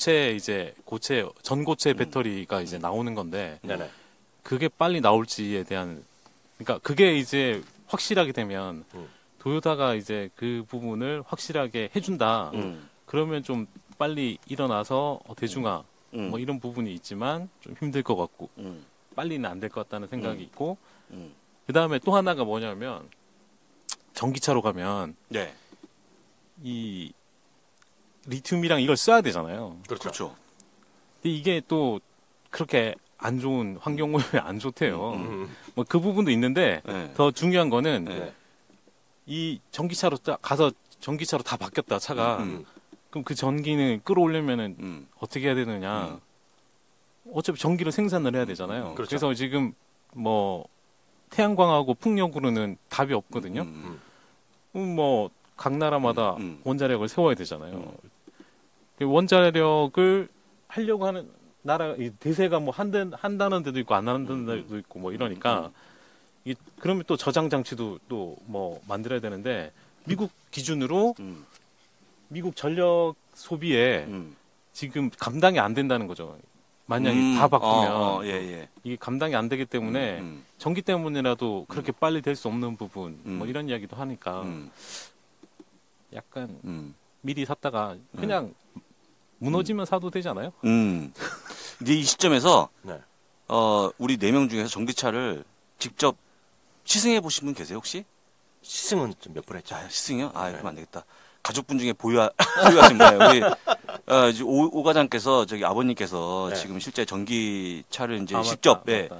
전고체 배터리가 이제 나오는 건데 네네. 그게 빨리 나올지에 대한 그러니까 그게 이제 확실하게 되면 도요타가 이제 그 부분을 확실하게 해준다. 그러면 좀 빨리 일어나서 대중화 뭐 이런 부분이 있지만 좀 힘들 것 같고 빨리는 안 될 것 같다는 생각이 있고 그 다음에 또 하나가 뭐냐면 전기차로 가면 네. 이 리튬이랑 이걸 써야 되잖아요. 그렇죠. 근데 이게 또 그렇게 안 좋은 환경 오염에 안 좋대요. 뭐 그 부분도 있는데 네. 더 중요한 거는 네. 이 전기차로 가서 전기차로 다 바뀌었다 차가 그럼 그 전기는 끌어올리면은 어떻게 해야 되느냐? 어차피 전기를 생산을 해야 되잖아요. 그렇죠. 그래서 지금 뭐 태양광하고 풍력으로는 답이 없거든요. 뭐 각 나라마다 원자력을 세워야 되잖아요. 그 원자력을 하려고 하는 나라 이 대세가 뭐 한다는 데도 있고 안 한다는 데도 있고 뭐 이러니까 그러면 또 저장 장치도 또 뭐 만들어야 되는데 미국 기준으로 미국 전력 소비에 지금 감당이 안 된다는 거죠. 만약에 다 바꾸면 예. 이게 감당이 안 되기 때문에 전기 때문이라도 그렇게 빨리 될 수 없는 부분 뭐 이런 이야기도 하니까 약간 미리 샀다가 그냥 무너지면 사도 되잖아요. 근데 이 시점에서 네. 우리 4명 중에서 전기차를 직접 시승해 보신 분 계세요 혹시? 시승은 좀 몇 번 했죠. 시승이요? 그럼 안 되겠다. 가족분 중에 소유하신 거예요. 우리 이제 오 과장께서 저기 아버님께서 네. 지금 실제 전기차를 이제 맞다, 직접 맞다.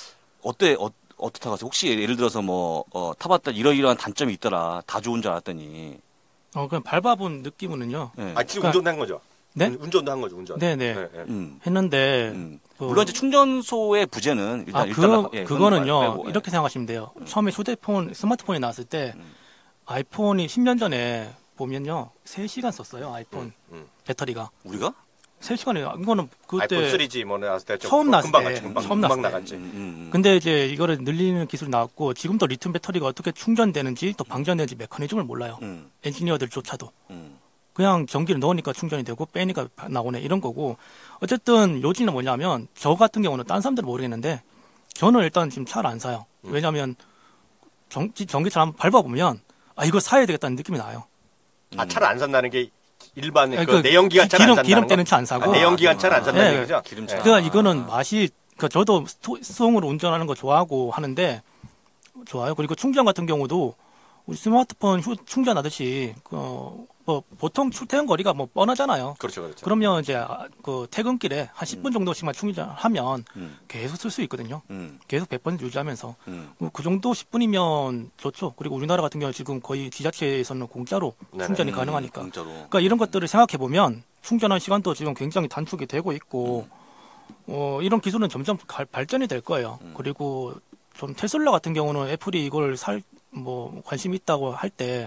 어떻다고 하세요? 혹시 예를 들어서 뭐 타봤다 이러이러한 단점이 있더라. 다 좋은 줄 알았더니. 그냥 밟아본 느낌은요. 네. 지금 운전도 한 거죠? 네? 운전도 한 거죠, 운전. 네네. 음. 했는데 물론 이제 충전소의 부재는 그거는요. 빼고, 이렇게 생각하시면 돼요. 처음에 스마트폰이 나왔을 때 아이폰이 10년 전에 보면요. 3시간 썼어요. 아이폰 배터리가. 우리가? 3시간이에요. 이거는 그때 아이폰 3G 뭐 나왔을 때 처음 나왔을 금방 때, 갔지, 금방 처음 나왔을 나갔지. 근데 이제 이거를 늘리는 기술이 나왔고 지금도 리튬 배터리가 어떻게 충전되는지 또 방전되는지 메커니즘을 몰라요. 엔지니어들조차도. 그냥 전기를 넣으니까 충전이 되고 빼니까 나오네 이런 거고. 어쨌든 요지는 뭐냐면 저 같은 경우는 딴 사람들은 모르겠는데 저는 일단 지금 차를 안 사요. 왜냐하면 전기차를 한번 밟아보면 이거 사야 되겠다는 느낌이 나요. 차를 안 산다는 게 일반 그 내연기관차를 안 산다는 기름 거? 때는 차 안 사고. 내연기관차를 안 산다는 네. 얘기죠? 기름차. 그러니까 이거는 맛이 저도 수동으로 운전하는 거 좋아하고 하는데 좋아요. 그리고 충전 같은 경우도 우리 스마트폰 충전하듯이 보통 출퇴근 거리가 뭐 뻔하잖아요. 그렇죠. 그러면 이제 그 퇴근길에 한 10분 정도씩만 충전하면 계속 쓸 수 있거든요. 계속 100번 유지하면서 그 정도 10분이면 좋죠. 그리고 우리나라 같은 경우 지금 거의 지자체에서는 공짜로 충전이 가능하니까. 공짜로. 그러니까 이런 것들을 생각해 보면 충전한 시간도 지금 굉장히 단축이 되고 있고 이런 기술은 점점 발전이 될 거예요. 그리고 좀 테슬라 같은 경우는 애플이 이걸 관심이 있다고 할 때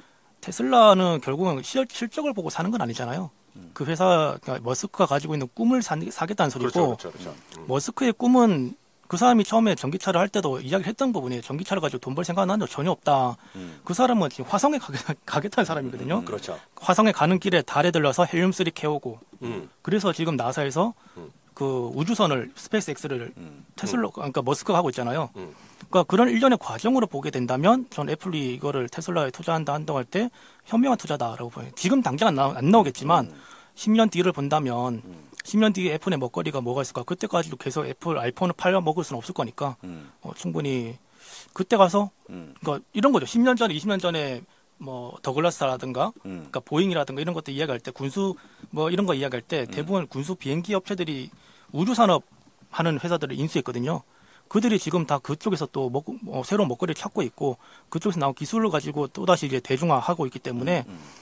테슬라는 결국은 실적을 보고 사는 건 아니잖아요. 그 회사, 그러니까 머스크가 가지고 있는 꿈을 사겠다는 소리고, 그렇죠. 머스크의 꿈은 그 사람이 처음에 전기차를 할 때도 이야기했던 부분이에요. 전기차를 가지고 돈 벌 생각은 전혀 없다. 그 사람은 지금 화성에 가겠다는 사람이거든요. 그렇죠. 화성에 가는 길에 달에 들러서 헬륨3 캐오고, 그래서 지금 나사에서 그 우주선을 스페이스X를 그러니까 머스크가 하고 있잖아요. 그러니까 그런 일련의 과정으로 보게 된다면 전 애플이 이거를 테슬라에 투자한다고 할 때 현명한 투자다라고 보여요. 지금 당장 안 나오겠지만 10년 뒤를 본다면 10년 뒤에 애플의 먹거리가 뭐가 있을까? 그때까지도 계속 애플 아이폰을 팔려 먹을 수는 없을 거니까 충분히 그때 가서 그러니까 이런 거죠. 10년 전에 20년 전에 뭐 더글라스라든가 그러니까 보잉이라든가 이런 것들 이야기할 때 군수 뭐 이런 거 이야기할 때 대부분 군수 비행기 업체들이 우주 산업 하는 회사들을 인수했거든요. 그들이 지금 다 그쪽에서 또 새로운 먹거리를 찾고 있고 그쪽에서 나온 기술을 가지고 또다시 이제 대중화하고 있기 때문에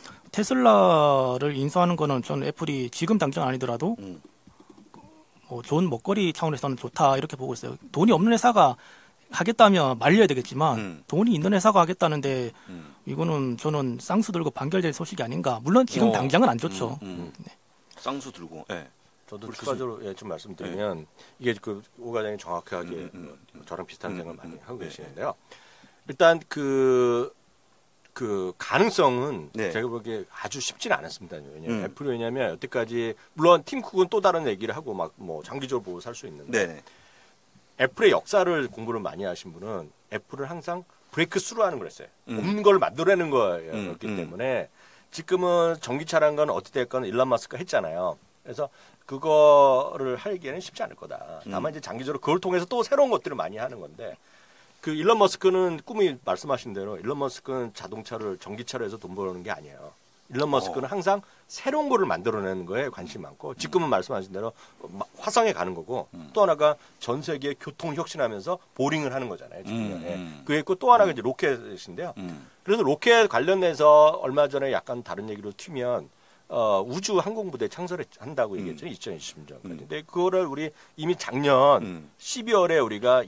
테슬라를 인수하는 거는 저는 애플이 지금 당장 아니더라도 좋은 먹거리 차원에서는 좋다 이렇게 보고 있어요. 돈이 없는 회사가 하겠다면 말려야 되겠지만 돈이 있는 회사가 하겠다는데 이거는 저는 쌍수 들고 반결될 소식이 아닌가. 물론 지금 당장은 안 좋죠. 네. 쌍수 들고. 네. 저도 추가적으로 좀 말씀드리면 이게 오 과장이 정확하게 저랑 비슷한 생각을 많이 하고 계시는데요. 일단 그 가능성은 제가 보기에 아주 쉽지는 않았습니다. 왜냐면 여태까지 물론 팀 쿡은 또 다른 얘기를 하고 막 뭐 장기적으로 보고 살 수 있는데 애플의 역사를 공부를 많이 하신 분은 애플을 항상 브레이크 스루 하는 걸 했어요. 없는 걸 만들어내는 거였기 때문에 지금은 전기차라는 건 어찌됐건 일론 머스크가 했잖아요. 그래서 그거를 하기에는 쉽지 않을 거다. 다만 이제 장기적으로 그걸 통해서 또 새로운 것들을 많이 하는 건데 그 일론 머스크는 꿈이 말씀하신 대로 일론 머스크는 자동차를 전기차로 해서 돈 버는 게 아니에요. 일론 머스크는 항상 새로운 거를 만들어내는 거에 관심이 많고 지금은 말씀하신 대로 화성에 가는 거고 또 하나가 전 세계 교통 혁신하면서 보링을 하는 거잖아요. 지금. 그게 있고 또 하나가 이제 로켓인데요. 그래서 로켓 관련해서 얼마 전에 약간 다른 얘기로 튀면 우주 항공부대 창설한다고 얘기했죠. 2020년까지. 근데 그거를 우리 이미 작년 12월에 우리가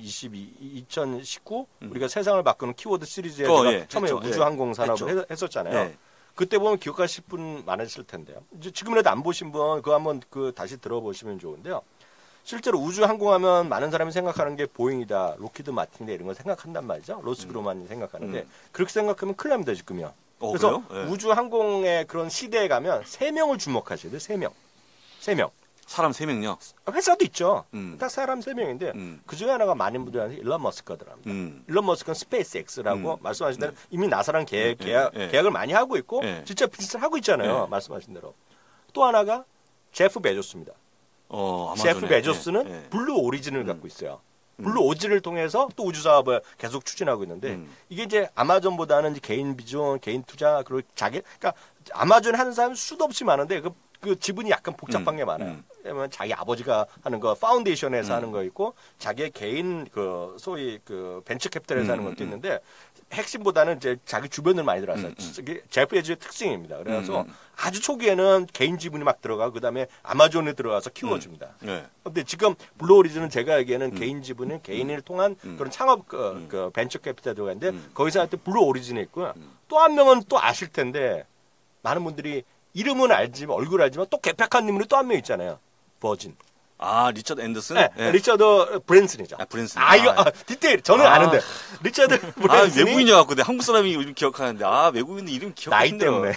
2019 우리가 세상을 바꾸는 키워드 시리즈에 처음에 우주 항공 산업을 했었잖아요. 그때 보면 기억하실 분 많으실 텐데요. 이제 지금이라도 안 보신 분 그거 한번 다시 들어보시면 좋은데요. 실제로 우주 항공하면 많은 사람이 생각하는 게 보잉이다, 로키드 마틴이다 이런 걸 생각한단 말이죠. 로스그로만 생각하는데 그렇게 생각하면 큰일 납니다 지금요. 그래서 우주 항공의 그런 시대에 가면 3명을 주목하셔야 돼요. 3명. 사람 3명요? 회사도 있죠. 딱 사람 3명인데 그 중에 하나가 많은 분들한테 일론 머스크더랍니다. 일론 머스크는 스페이스 X라고 말씀하신 대로 이미 나사랑 계약을 많이 하고 있고 진짜 비즈니스를 하고 있잖아요. 말씀하신 대로. 또 하나가 제프 베조스입니다. 아마존에. 제프 베조스는 예, 예. 블루 오리진을 갖고 있어요. 블루 오리진을 통해서 또 우주 사업을 계속 추진하고 있는데 이게 이제 아마존보다는 이제 개인 비전, 개인 투자 그리고 그러니까 아마존 하는 사람이 수도 없이 많은데 그 지분이 약간 복잡한 게 많아요. 왜냐면 자기 아버지가 하는 거 파운데이션에서 하는 거 있고 자기의 개인 그 소위 그 벤처 캐피탈에서 하는 것도 있는데 핵심보다는 이제 자기 주변을 많이 들어왔어요. 이게 제프 베조스의 특징입니다. 그래서 아주 초기에는 개인 지분이 막 들어가고 그다음에 아마존에 들어가서 키워줍니다. 네. 근데 지금 블루 오리진은 제가 알기에는 개인 지분은 개인을 통한 그런 창업 그 벤처 캐피탈 들어가는데 거기서 하여튼 블루 오리진에 있고요. 또 한 명은 또 아실 텐데 많은 분들이 이름은 알지만 얼굴 알지만 또 개팍한 인물이 또 한 명 있잖아요. 버진. 리처드 앤더슨? 네, 예. 리처드 브랜슨이죠. 브랜슨. 이거 디테일 저는 아는데 리처드 브랜슨이 외국인이어갖고 내가 한국 사람이 이름 기억하는데 외국인들 이름 기억 나이 때문에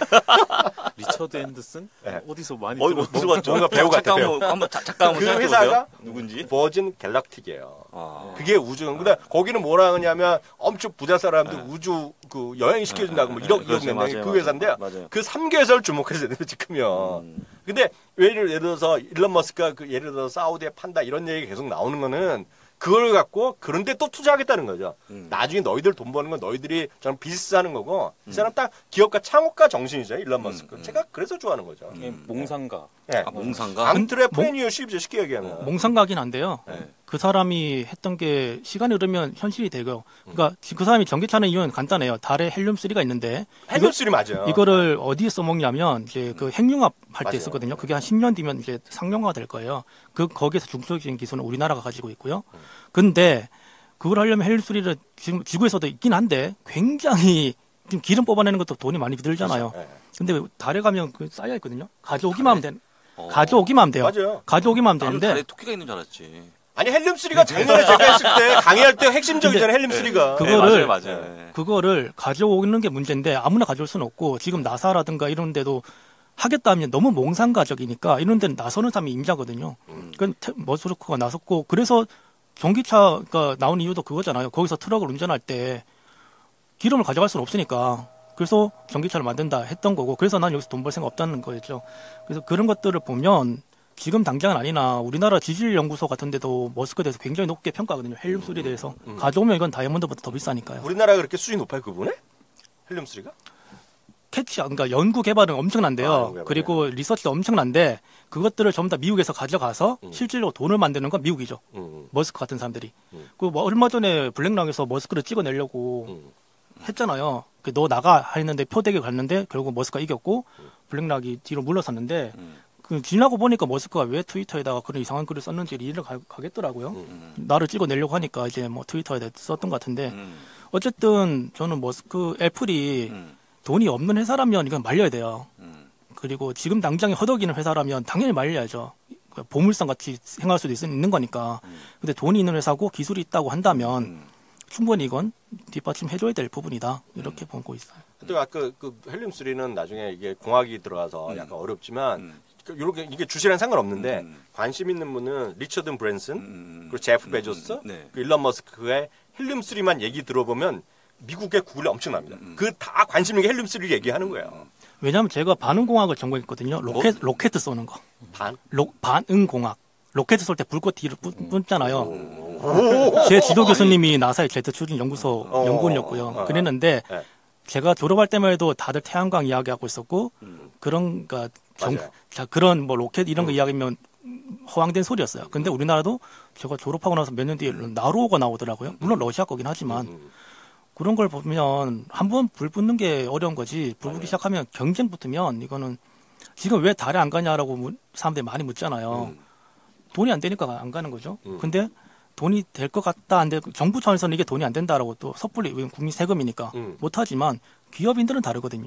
리처드 앤더슨? 네. 어디서 많이 어디 들어봤죠? 뭔가 배우 같아, 배우. 잠깐 한번 그 생각해 회사가 보세요. 누군지? 버진 갤럭틱이에요. 그게 우주. 근데 거기는 뭐라 하냐면 엄청 부자 사람들 우주 그 여행 시켜준다고 뭐 1억 그렇죠. 낸다. 맞아요, 그 회사인데요. 맞아요. 그 3개에서를 주목해서 되는 지금요. 근데 예를 들어서 일론 머스크가 그 예를 들어서 사우디에 판다 이런 얘기 계속 나오는 거는 그걸 갖고 그런데 또 투자하겠다는 거죠. 나중에 너희들 돈 버는 건 너희들이 저는 비즈니스 하는 거고 이 사람 딱 기업가 창업가 정신이죠. 일론 머스크. 제가 그래서 좋아하는 거죠. 몽상가. 네. 몽상가? 안트레프레니어십이죠. 쉽게 얘기하면. 몽상가긴 한데요. 네. 그 사람이 했던 게 시간이 흐르면 현실이 되고요. 그러니까 그 사람이 전기차는 이유는 간단해요. 달에 헬륨3가 있는데 헬륨3 맞아요. 이거를 어디에 써먹냐면 이제 그 핵융합 할 때 맞아요. 쓰거든요. 그게 한 10년 뒤면 이제 상용화가 될 거예요. 거기에서 중소적인 기술은 우리나라가 가지고 있고요. 근데 그걸 하려면 헬륨3를 지금 지구에서도 있긴 한데 굉장히 지금 기름 뽑아내는 것도 돈이 많이 들잖아요. 그렇죠. 네. 근데 달에 가면 그 쌓여 있거든요. 가져오기만 하면 가져오기만 하면 돼요. 맞아요. 가져오기만 하면 나는 되는데 달에 토끼가 있는 줄 알았지. 아니 헬륨3가 작년에 제가 했을 때 강의할 때 핵심적이잖아요. 헬륨3가. 그거를 맞아요. 네. 그거를 가져오는 게 문제인데 아무나 가져올 수는 없고 지금 나사라든가 이런 데도 하겠다 하면 너무 몽상가적이니까 이런 데는 나서는 사람이 임자거든요. 그러니까 머스크가 나섰고 그래서 전기차가 나온 이유도 그거잖아요. 거기서 트럭을 운전할 때 기름을 가져갈 수는 없으니까 그래서 전기차를 만든다 했던 거고 그래서 난 여기서 돈 벌 생각 없다는 거였죠. 그래서 그런 것들을 보면 지금 당장은 아니나 우리나라 지질연구소 같은 데도 머스크에 대해서 굉장히 높게 평가하거든요. 헬륨3에 대해서. 가져오면 이건 다이아몬드보다 더 비싸니까요. 우리나라가 그렇게 수준이 높아요, 그분에? 헬륨3가? 그러니까 연구 개발은 엄청난데요. 연구 개발, 그리고 리서치도 엄청난데 그것들을 전부 다 미국에서 가져가서 실질로 돈을 만드는 건 미국이죠. 머스크 같은 사람들이. 뭐 얼마 전에 블랙락에서 머스크를 찍어내려고 했잖아요. 너 나가 했는데 표대에 갔는데 결국 머스크가 이겼고 블랙락이 뒤로 물러섰는데 지나고 보니까 머스크가 왜 트위터에다가 그런 이상한 글을 썼는지 이해를 가겠더라고요. 나를 찍어내려고 하니까 이제 뭐 트위터에 썼던 것 같은데 어쨌든 저는 머스크 애플이 돈이 없는 회사라면 이건 말려야 돼요. 그리고 지금 당장에 허덕이는 회사라면 당연히 말려야죠. 보물상 같이 생각할 수도 있는 거니까. 근데 돈이 있는 회사고 기술이 있다고 한다면 충분히 이건 뒷받침해줘야 될 부분이다. 이렇게 보고 있어요. 또 아까 그 헬륨3는 나중에 이게 공학이 들어가서 약간 어렵지만 이렇게 이게 주식이랑 상관없는데 관심 있는 분은 리처드 브랜슨 그리고 제프 베조스 네. 그 일론 머스크의 헬륨3만 얘기 들어보면 미국의 구글에 엄청납니다. 그 다 관심 있는 게 헬륨3를 얘기하는 거예요. 왜냐하면 제가 반응공학을 전공했거든요. 로켓 쏘는 거. 반응공학. 로켓 쏠 때 불꽃 뒤로 뿜잖아요. 제 지도 교수님이 나사의 제트 추진 연구소 연구원이었고요. 그랬는데 네. 제가 졸업할 때만 해도 다들 태양광 이야기하고 있었고 그런 그런 뭐 로켓 이런 거 이야기하면 허황된 소리였어요. 근데 우리나라도 제가 졸업하고 나서 몇 년 뒤에 나로호가 나오더라고요. 물론 러시아 거긴 하지만 그런 걸 보면 한번 불 붙는 게 어려운 거지. 불 붙기 시작하면 경쟁 붙으면 이거는 지금 왜 달에 안 가냐라고 사람들이 많이 묻잖아요. 돈이 안 되니까 안 가는 거죠. 근데 돈이 될 것 같다 안 돼. 정부 차원에서는 이게 돈이 안 된다라고 또 섣불리 국민 세금이니까 못하지만 기업인들은 다르거든요.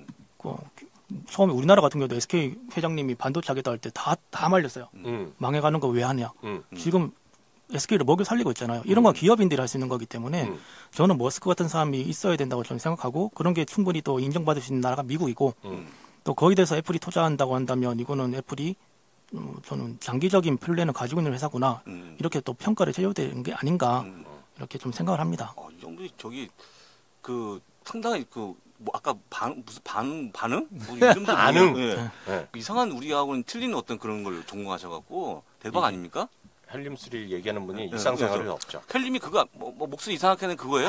처음에 우리나라 같은 경우도 SK 회장님이 반도체 하겠다 할 때 다 말렸어요. 망해가는 거 왜 하냐. 지금 SK를 먹여 살리고 있잖아요. 이런 건 기업인들이 할 수 있는 거기 때문에 저는 머스크 같은 사람이 있어야 된다고 저는 생각하고 그런 게 충분히 또 인정받을 수 있는 나라가 미국이고 또 거기에 대해서 애플이 투자한다고 한다면 이거는 애플이 저는 장기적인 플랜을 가지고 있는 회사구나 이렇게 또 평가를 해줘야 되는 게 아닌가 이렇게 좀 생각을 합니다. 이 정도 저기 그 상당히 그 뭐 아까 반응? 뭐 이름도 반응. 예. 네. 이상한 우리하고는 틀린 어떤 그런 걸 전공하셔갖고 대박 아닙니까? 헬륨3 얘기하는 분이 네, 일상생활에 그래서 없죠. 헬륨이 그거 뭐 목소리 이상하게 하는 그거예요?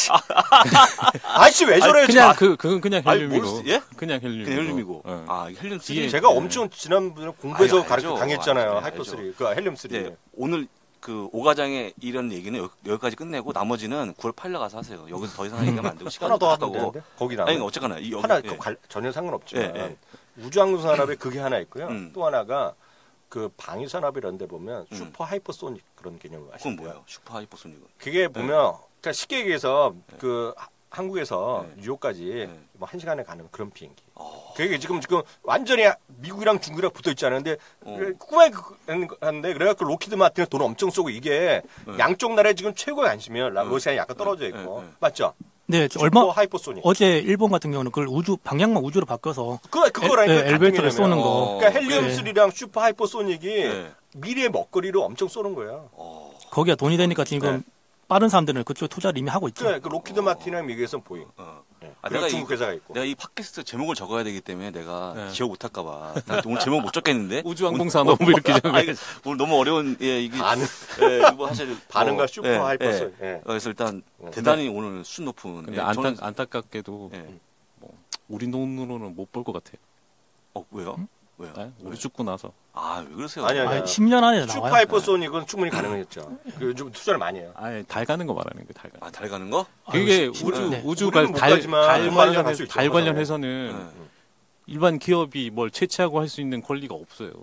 아이씨 왜 저래요? 그냥 지금? 그건 그냥 아니, 헬륨이고. 뭘 예? 그냥 헬륨이고. 그냥 헬륨이고. 어. 아, 헬륨 3. 뒤에 제가 엄청 지난번에 공부해서 알죠. 가르쳐 강의했잖아요. 알죠. 하이퍼3. 그 헬륨3. 네, 오늘 그 오과장의 이런 얘기는 여기까지 끝내고 나머지는 9월 8일 가서 하세요. 여기서 더 이상 얘기하면 안 되고 시간도 하나 더 하면 아까워. 되는데? 거기 나면. 아니 어쨌거나 이 여기 하나 예. 전혀 상관없지만 예, 예. 우주항공산업에 그게 하나 있고요. 음. 또 하나가 그 방위산업 이런 데 보면 슈퍼 하이퍼소닉 그런 개념을 그건 아시는데요. 뭐예요? 슈퍼 하이퍼소닉은. 그게 보면 그러니까 쉽게 얘기해서 그 한국에서 네. 뉴욕까지 네. 뭐 1시간에 가는 그런 비행기. 그게 지금 완전히 미국이랑 중국이랑 붙어 있잖아요. 근데 꿈에 하는데 그래갖고 로키드 마틴에 돈 엄청 쏘고 이게 양쪽 나라에 지금 최고의 관심이에요. 러시아는 약간 떨어져 있고 맞죠? 네, 슈퍼 하이퍼소닉. 어제 일본 같은 경우는 그걸 방향만 우주로 바꿔서 그거라니까 엘리베이터를 쏘는 거. 그러니까 헬륨3랑 슈퍼 하이퍼소닉이 네. 미래의 먹거리로 엄청 쏘는 거예요. 거기가 돈이 되니까 지금 네. 빠른 사람들은 그쪽 투자를 이미 하고 있죠. 그 로키드 마틴이랑 미국에서는 보잉. 네. 아, 그리고 중국 회사가 있고. 내가 이 팟캐스트 제목을 적어야 되기 때문에 내가 네. 기억 못할까봐 오늘 제목 못 적겠는데 우주항공산업 뭐 이렇게 적어요. 오늘 너무 어려운 이게 반응. 뭐 사실 반응과 슈퍼 하이퍼소닉. 예. 그래서 일단 대단히 오늘 순 높은. 근데 저는 안타깝게도 예. 뭐 우리 돈으로는 못 벌 것 같아요. 왜요? 왜요? 네? 우리 죽고 나서. 아, 왜 그러세요? 아니, 아니. 아니, 10년 안에 슈퍼 나와요. 하이퍼소닉은 충분히 가능했죠. 요즘 투자를 많이 해요. 아예 달 가는 거 말하는 거 달 가. 아, 달 가는 거? 그게 아유, 우주 우리는 못 가지만 달 웬만하면 갈수 있죠. 관련해서는 네. 일반 기업이 뭘 채취하고 할 수 있는 권리가 없어요.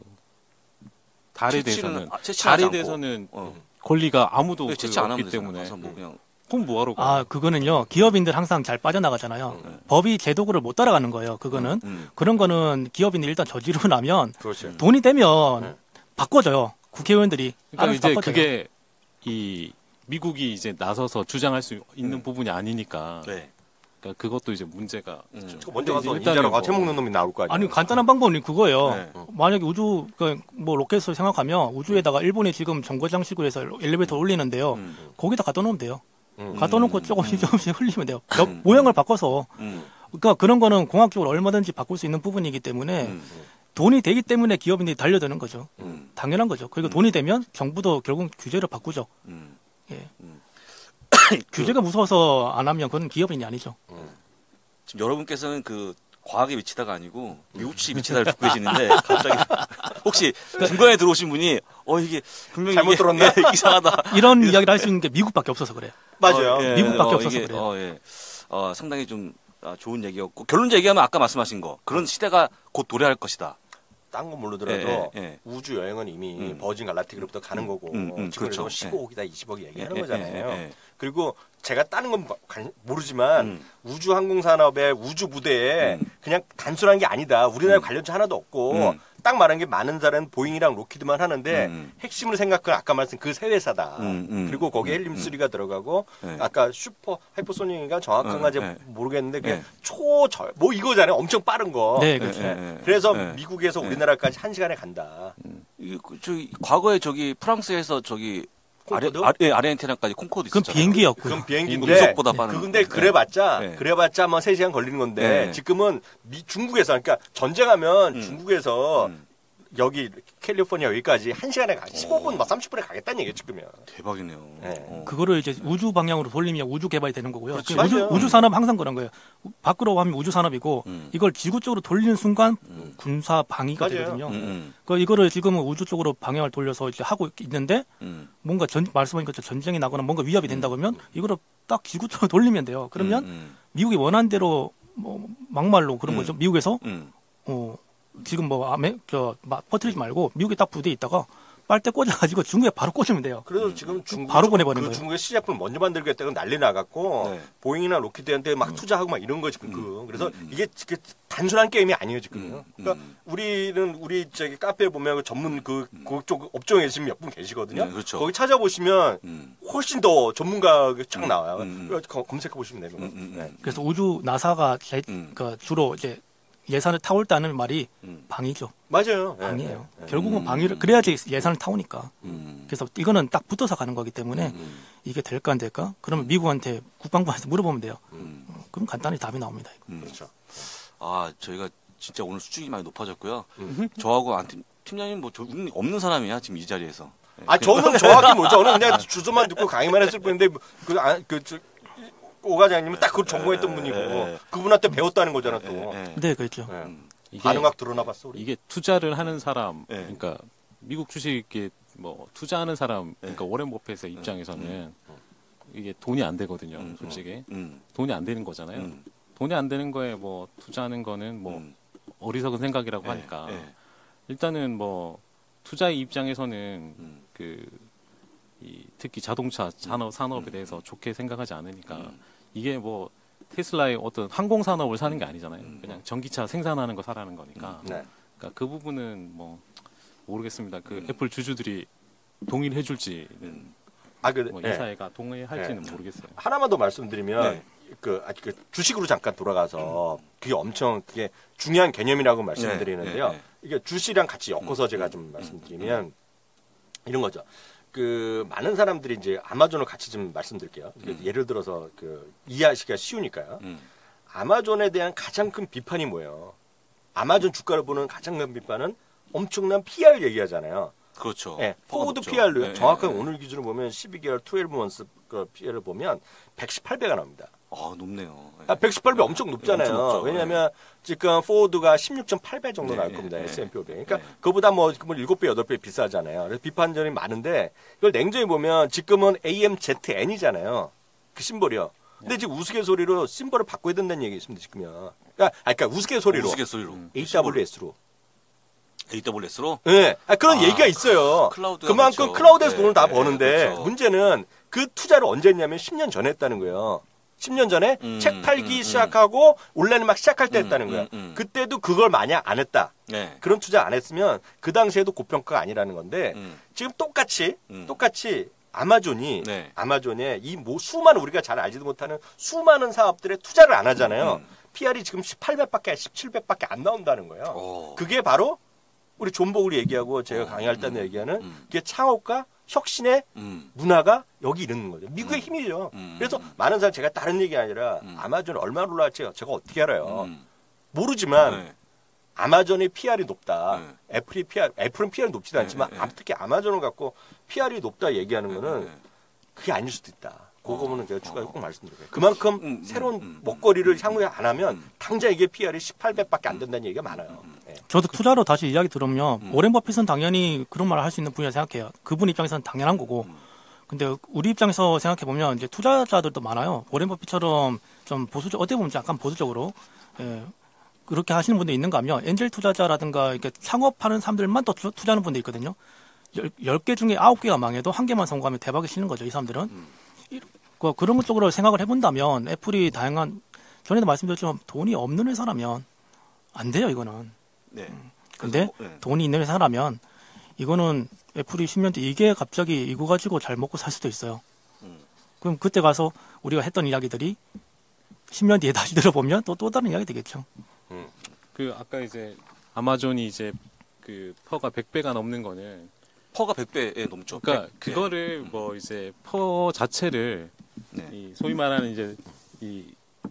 달에 대해서는 채취하지 달에 않고. 대해서는 어. 권리가 아무도 왜 채취 안 하면 없기 되잖아. 때문에 가서 뭐 그냥 그럼 뭐하러 가? 아, 그거는요. 기업인들 항상 잘 빠져나가잖아요. 법이 제도를 못 따라가는 거예요. 그거는. 그런 거는 기업인들이 일단 저지르고 나면 그렇죠. 돈이 되면 바꿔줘요. 국회의원들이. 그러니까 알아서 이제 바꿔줘요. 그게 이 미국이 이제 나서서 주장할 수 있는 부분이 아니니까. 네. 그러니까 그것도 이제 문제가 있죠. 먼저 가서 일단은 인자로 뭐- 해먹는 놈이 나올 거 아니에요. 아니 간단한 방법은 그거예요. 네. 만약에 우주 뭐 로켓을 생각하면 우주에다가 일본이 지금 정거장식으로 해서 엘리베이터 올리는데요. 거기다 갖다 놓으면 돼요. 갖다 놓고 조금씩 흘리면 돼요. 모양을 바꿔서. 그러니까 그런 거는 공학적으로 얼마든지 바꿀 수 있는 부분이기 때문에 돈이 되기 때문에 기업인들이 달려드는 거죠. 당연한 거죠. 그리고 돈이 되면 정부도 결국 규제를 바꾸죠. 예. 규제가 무서워서 안 하면 그건 기업인이 아니죠. 지금 여러분께서는 그 과학에 미치다가 아니고 미국 주식에 미치다를 듣고 계시는데 갑자기 혹시 중간에 들어오신 분이 이게 분명히 잘못 이게 들었나? 이상하다. 이런 이야기를 할 수 있는 게 미국밖에 없어서 그래요. 맞아요. 예, 미국밖에 없어서 이게, 그래요. 상당히 좀 좋은 얘기였고 결론적 얘기하면 아까 말씀하신 거 그런 시대가 곧 도래할 것이다. 딴 건 모르더라도 예, 예. 우주 여행은 이미 버진 갈라틱으로부터 가는 거고 지금 그렇죠. 15억이다 20억 얘기하는 예, 거잖아요. 예, 예. 그리고 제가 다른 건 모르지만 우주 항공 산업의 우주 부대에 그냥 단순한 게 아니다. 우리나라 관련자 하나도 없고 딱 말한 게 많은 자는 보잉이랑 로키드만 하는데 핵심을 생각하면 아까 말씀 그 세 회사다. 그리고 거기에 헬륨3가 들어가고 네. 아까 슈퍼 하이퍼소닉이가 정확한 건지 네. 모르겠는데 그게 네. 뭐 이거잖아요. 엄청 빠른 거. 네, 그렇죠. 그래서 네. 미국에서 우리나라까지 1시간에 간다. 과거에 프랑스에서 콩코드? 아르헨티나까지 콩코드 그건 있었잖아요. 비행기였고요. 그건 비행기인데 음속보다 빠른. 근데 그래봤자 네. 그래봤자 뭐 3시간 걸리는 건데 네. 지금은 중국에서 그러니까 전쟁하면 중국에서 여기 캘리포니아 여기까지 1시간에 15분 막 30분에 가겠다는 얘기예요 지금이야. 대박이네요. 네. 그거를 이제 우주 방향으로 돌리면 우주 개발이 되는 거고요. 그렇지. 그 맞아요. 우주 산업 항상 그런 거예요. 밖으로 가면 우주 산업이고 이걸 지구 쪽으로 돌리는 순간 군사 방위가 맞아요. 되거든요. 이거를 지금은 우주 쪽으로 방향을 돌려서 이제 하고 있는데 뭔가 말씀하신 것처럼 전쟁이 나거나 뭔가 위협이 된다 그러면 이거를 딱 지구 쪽으로 돌리면 돼요. 그러면 미국이 원하는 대로 뭐 막말로 그런 거죠. 미국에서 지금 퍼뜨리지 말고 미국에 딱 부대에 있다가 빨대 꽂아가지고 중국에 바로 꽂으면 돼요. 그래서 지금 중국 바로 보내버리는 그 거예요. 중국의 시제품을 먼저 만들겠다고 난리 나갔고 네. 보잉이나 로키드한테 막 투자하고 막 이런 거 지금 그래서 이게 단순한 게임이 아니에요 지금. 그러니까 우리 저기 카페에 보면 그 전문 그쪽 업종에 지금 몇 분 계시거든요. 네, 그렇죠. 거기 찾아보시면 훨씬 더 전문가가 쫙 나와요. 검색해 보시면 돼요. 네. 그래서 우주 나사가 주로 이제 예산을 타올 때는 말이 방위죠. 맞아요. 방위예요. 결국은 방위를 그래야지 예산을 타오니까. 그래서 이거는 딱 붙어서 가는 거기 때문에 이게 될까 안 될까? 그러면 미국한테 국방부한테 물어보면 돼요. 그럼 간단히 답이 나옵니다. 그렇죠. 아, 저희가 진짜 오늘 수준이 많이 높아졌고요. 저하고 팀장님 뭐 운이 없는 사람이야 지금 이 자리에서. 저는 정확히 뭐 저는 그냥 주소만 듣고 강의만 했을 뿐인데 오 과장님은 딱 그걸 전공했던 분이고 그분한테 배웠다는 거잖아 또. 네, 그렇죠. 이게 반응학 드러나봤어 우리. 이게 투자를 하는 사람, 네. 그러니까 미국 주식에 뭐 투자하는 사람, 그러니까 워렌 버핏의 입장에서는 이게 돈이 안 되거든요, 솔직히. 돈이 안 되는 거잖아요. 돈이 안 되는 거에 뭐 투자하는 거는 뭐 어리석은 생각이라고 하니까 일단은 뭐 투자의 입장에서는 특히 자동차 산업에 대해서 좋게 생각하지 않으니까 이게 뭐 테슬라의 어떤 항공 산업을 사는 게 아니잖아요. 그냥 전기차 생산하는 거 사라는 거니까. 그러니까 그 부분은 뭐 모르겠습니다. 그 애플 주주들이 동의를 해줄지는 뭐 이사회가 동의할지는 모르겠어요. 하나만 더 말씀드리면 그 주식으로 잠깐 돌아가서 그게 중요한 개념이라고 말씀드리는데요. 이게 주식이랑 같이 엮어서 제가 좀 말씀드리면 이런 거죠. 많은 사람들이 이제 아마존을 같이 좀 말씀드릴게요. 예를 들어서 이해하시기가 쉬우니까요. 아마존에 대한 가장 큰 비판이 뭐예요? 아마존 주가를 보는 가장 큰 비판은 엄청난 PR 얘기하잖아요. 그렇죠. 포워드 PR로요. 정확하게 오늘 기준으로 보면 12개월 12months PR을 보면 118배가 나옵니다. 아, 높네요. 118배 엄청 높잖아요. 엄청 높죠. 왜냐하면 지금 포워드가 16.8배 정도 나올 겁니다. S&P 500. 그러니까 그보다 뭐 7배, 8배 비싸잖아요. 그래서 비판점이 많은데 이걸 냉정히 보면 지금은 AMZN이잖아요. 그 심벌이요. 근데 지금 우스갯소리로 심벌을 바꿔야 된다는 얘기 있습니다. 지금요. 그러니까 우스갯소리로. AWS로. AWS로? 네. 그런 얘기가 있어요. 그만큼 그렇죠. 클라우드에서 돈을 다 버는데 그렇죠. 문제는 그 투자를 언제 했냐면 10년 전에 했다는 거예요. 10년 전에 책 팔기 시작하고 온라인 막 시작할 때 했다는 거예요. 그때도 그걸 만약 안 했다. 그런 투자 안 했으면 그 당시에도 고평가가 아니라는 건데 지금 똑같이 아마존이 아마존에 이 수많은 우리가 잘 알지도 못하는 수많은 사업들에 투자를 안 하잖아요. PR이 지금 18배밖에 17배밖에 안 나온다는 거예요. 그게 바로 우리 존 버글이 얘기하고 제가 강의할 때 얘기하는 그게 창업과 혁신의 문화가 여기 있는 거죠. 미국의 힘이죠. 그래서 많은 사람 제가 다른 얘기 아니라 아마존 얼마나 올라갈지 제가 어떻게 알아요. 모르지만 아마존의 PR이 높다. 애플은 PR이 높지도 않지만 특히 아마존을 갖고 PR이 높다 얘기하는 거는 그게 아닐 수도 있다. 그거는 제가 추가로 꼭 말씀드려요. 그만큼 새로운 먹거리를 향후에 안 하면 당장 이게 PR이 18배밖에 안 된다는 얘기가 많아요. 저도 투자로 다시 이야기 들으면 오렌 버핏은 당연히 그런 말을 할 수 있는 분이라 생각해요. 그분 입장에서는 당연한 거고. 근데 우리 입장에서 생각해 보면 이제 투자자들도 많아요. 오렌 버핏처럼 좀 보수적, 어떻게 보면 약간 보수적으로 그렇게 하시는 분도 있는가 하면 엔젤 투자자라든가 이렇게 창업하는 사람들만 또 투자하는 분도 있거든요. 10개 중에 9개가 망해도 1개만 성공하면 대박이 치는 거죠. 이 사람들은. 그런 쪽으로 생각을 해본다면 애플이 다양한 전에도 말씀드렸지만 돈이 없는 회사라면 안 돼요. 이거는. 근데 돈이 있는 회사라면 이거는 애플이 10년 뒤 이게 갑자기 이거 가지고 잘 먹고 살 수도 있어요. 그럼 그때 가서 우리가 했던 이야기들이 10년 뒤에 다시 들어보면 또 다른 이야기 되겠죠. 아까 이제 아마존이 이제 퍼가 100배가 넘는 거는 퍼가 100배에 넘죠. 그러니까 그거를 뭐 이제 퍼 자체를 이 소위 말하는 이제 이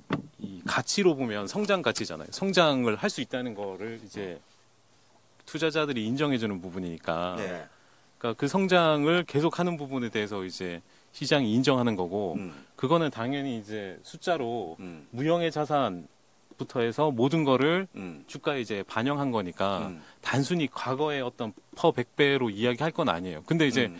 가치로 보면 성장 가치잖아요. 성장을 할 수 있다는 거를 이제 투자자들이 인정해주는 부분이니까. 그러니까 그 성장을 계속하는 부분에 대해서 이제 시장이 인정하는 거고, 그거는 당연히 이제 숫자로 무형의 자산부터 해서 모든 거를 주가에 이제 반영한 거니까 단순히 과거의 어떤 퍼 100배로 이야기할 건 아니에요. 근데 이제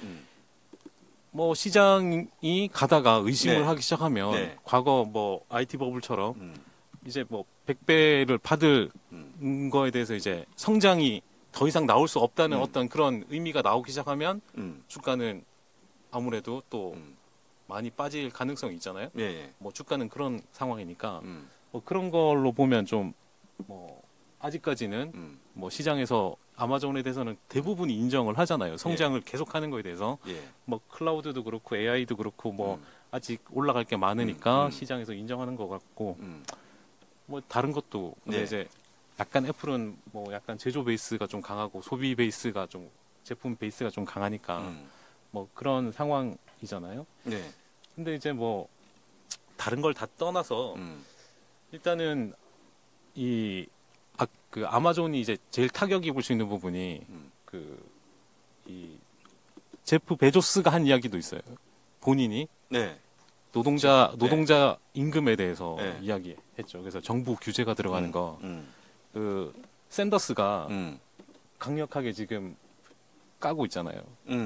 뭐 시장이 가다가 의심을 하기 시작하면 과거 뭐 IT 버블처럼 이제 뭐 100배를 받을 거에 대해서 이제 성장이 더 이상 나올 수 없다는 어떤 그런 의미가 나오기 시작하면 주가는 아무래도 또 많이 빠질 가능성이 있잖아요. 뭐 주가는 그런 상황이니까 뭐 그런 걸로 보면 좀 뭐 아직까지는 뭐 시장에서 아마존에 대해서는 대부분이 인정을 하잖아요. 성장을 계속하는 거에 대해서 뭐 클라우드도 그렇고 AI도 그렇고 뭐 아직 올라갈 게 많으니까 시장에서 인정하는 것 같고 뭐 다른 것도 근데 이제 약간 애플은 뭐 약간 제조 베이스가 좀 강하고 소비 베이스가 좀 제품 베이스가 좀 강하니까 뭐 그런 상황이잖아요. 근데 이제 뭐 다른 걸 다 떠나서 일단은 그 아마존이 이제 제일 타격 입을 수 있는 부분이 이 제프 베조스가 한 이야기도 있어요. 본인이 네. 노동자 임금에 대해서 네. 이야기했죠. 그래서 정부 규제가 들어가는 거. 그 샌더스가 강력하게 지금 까고 있잖아요.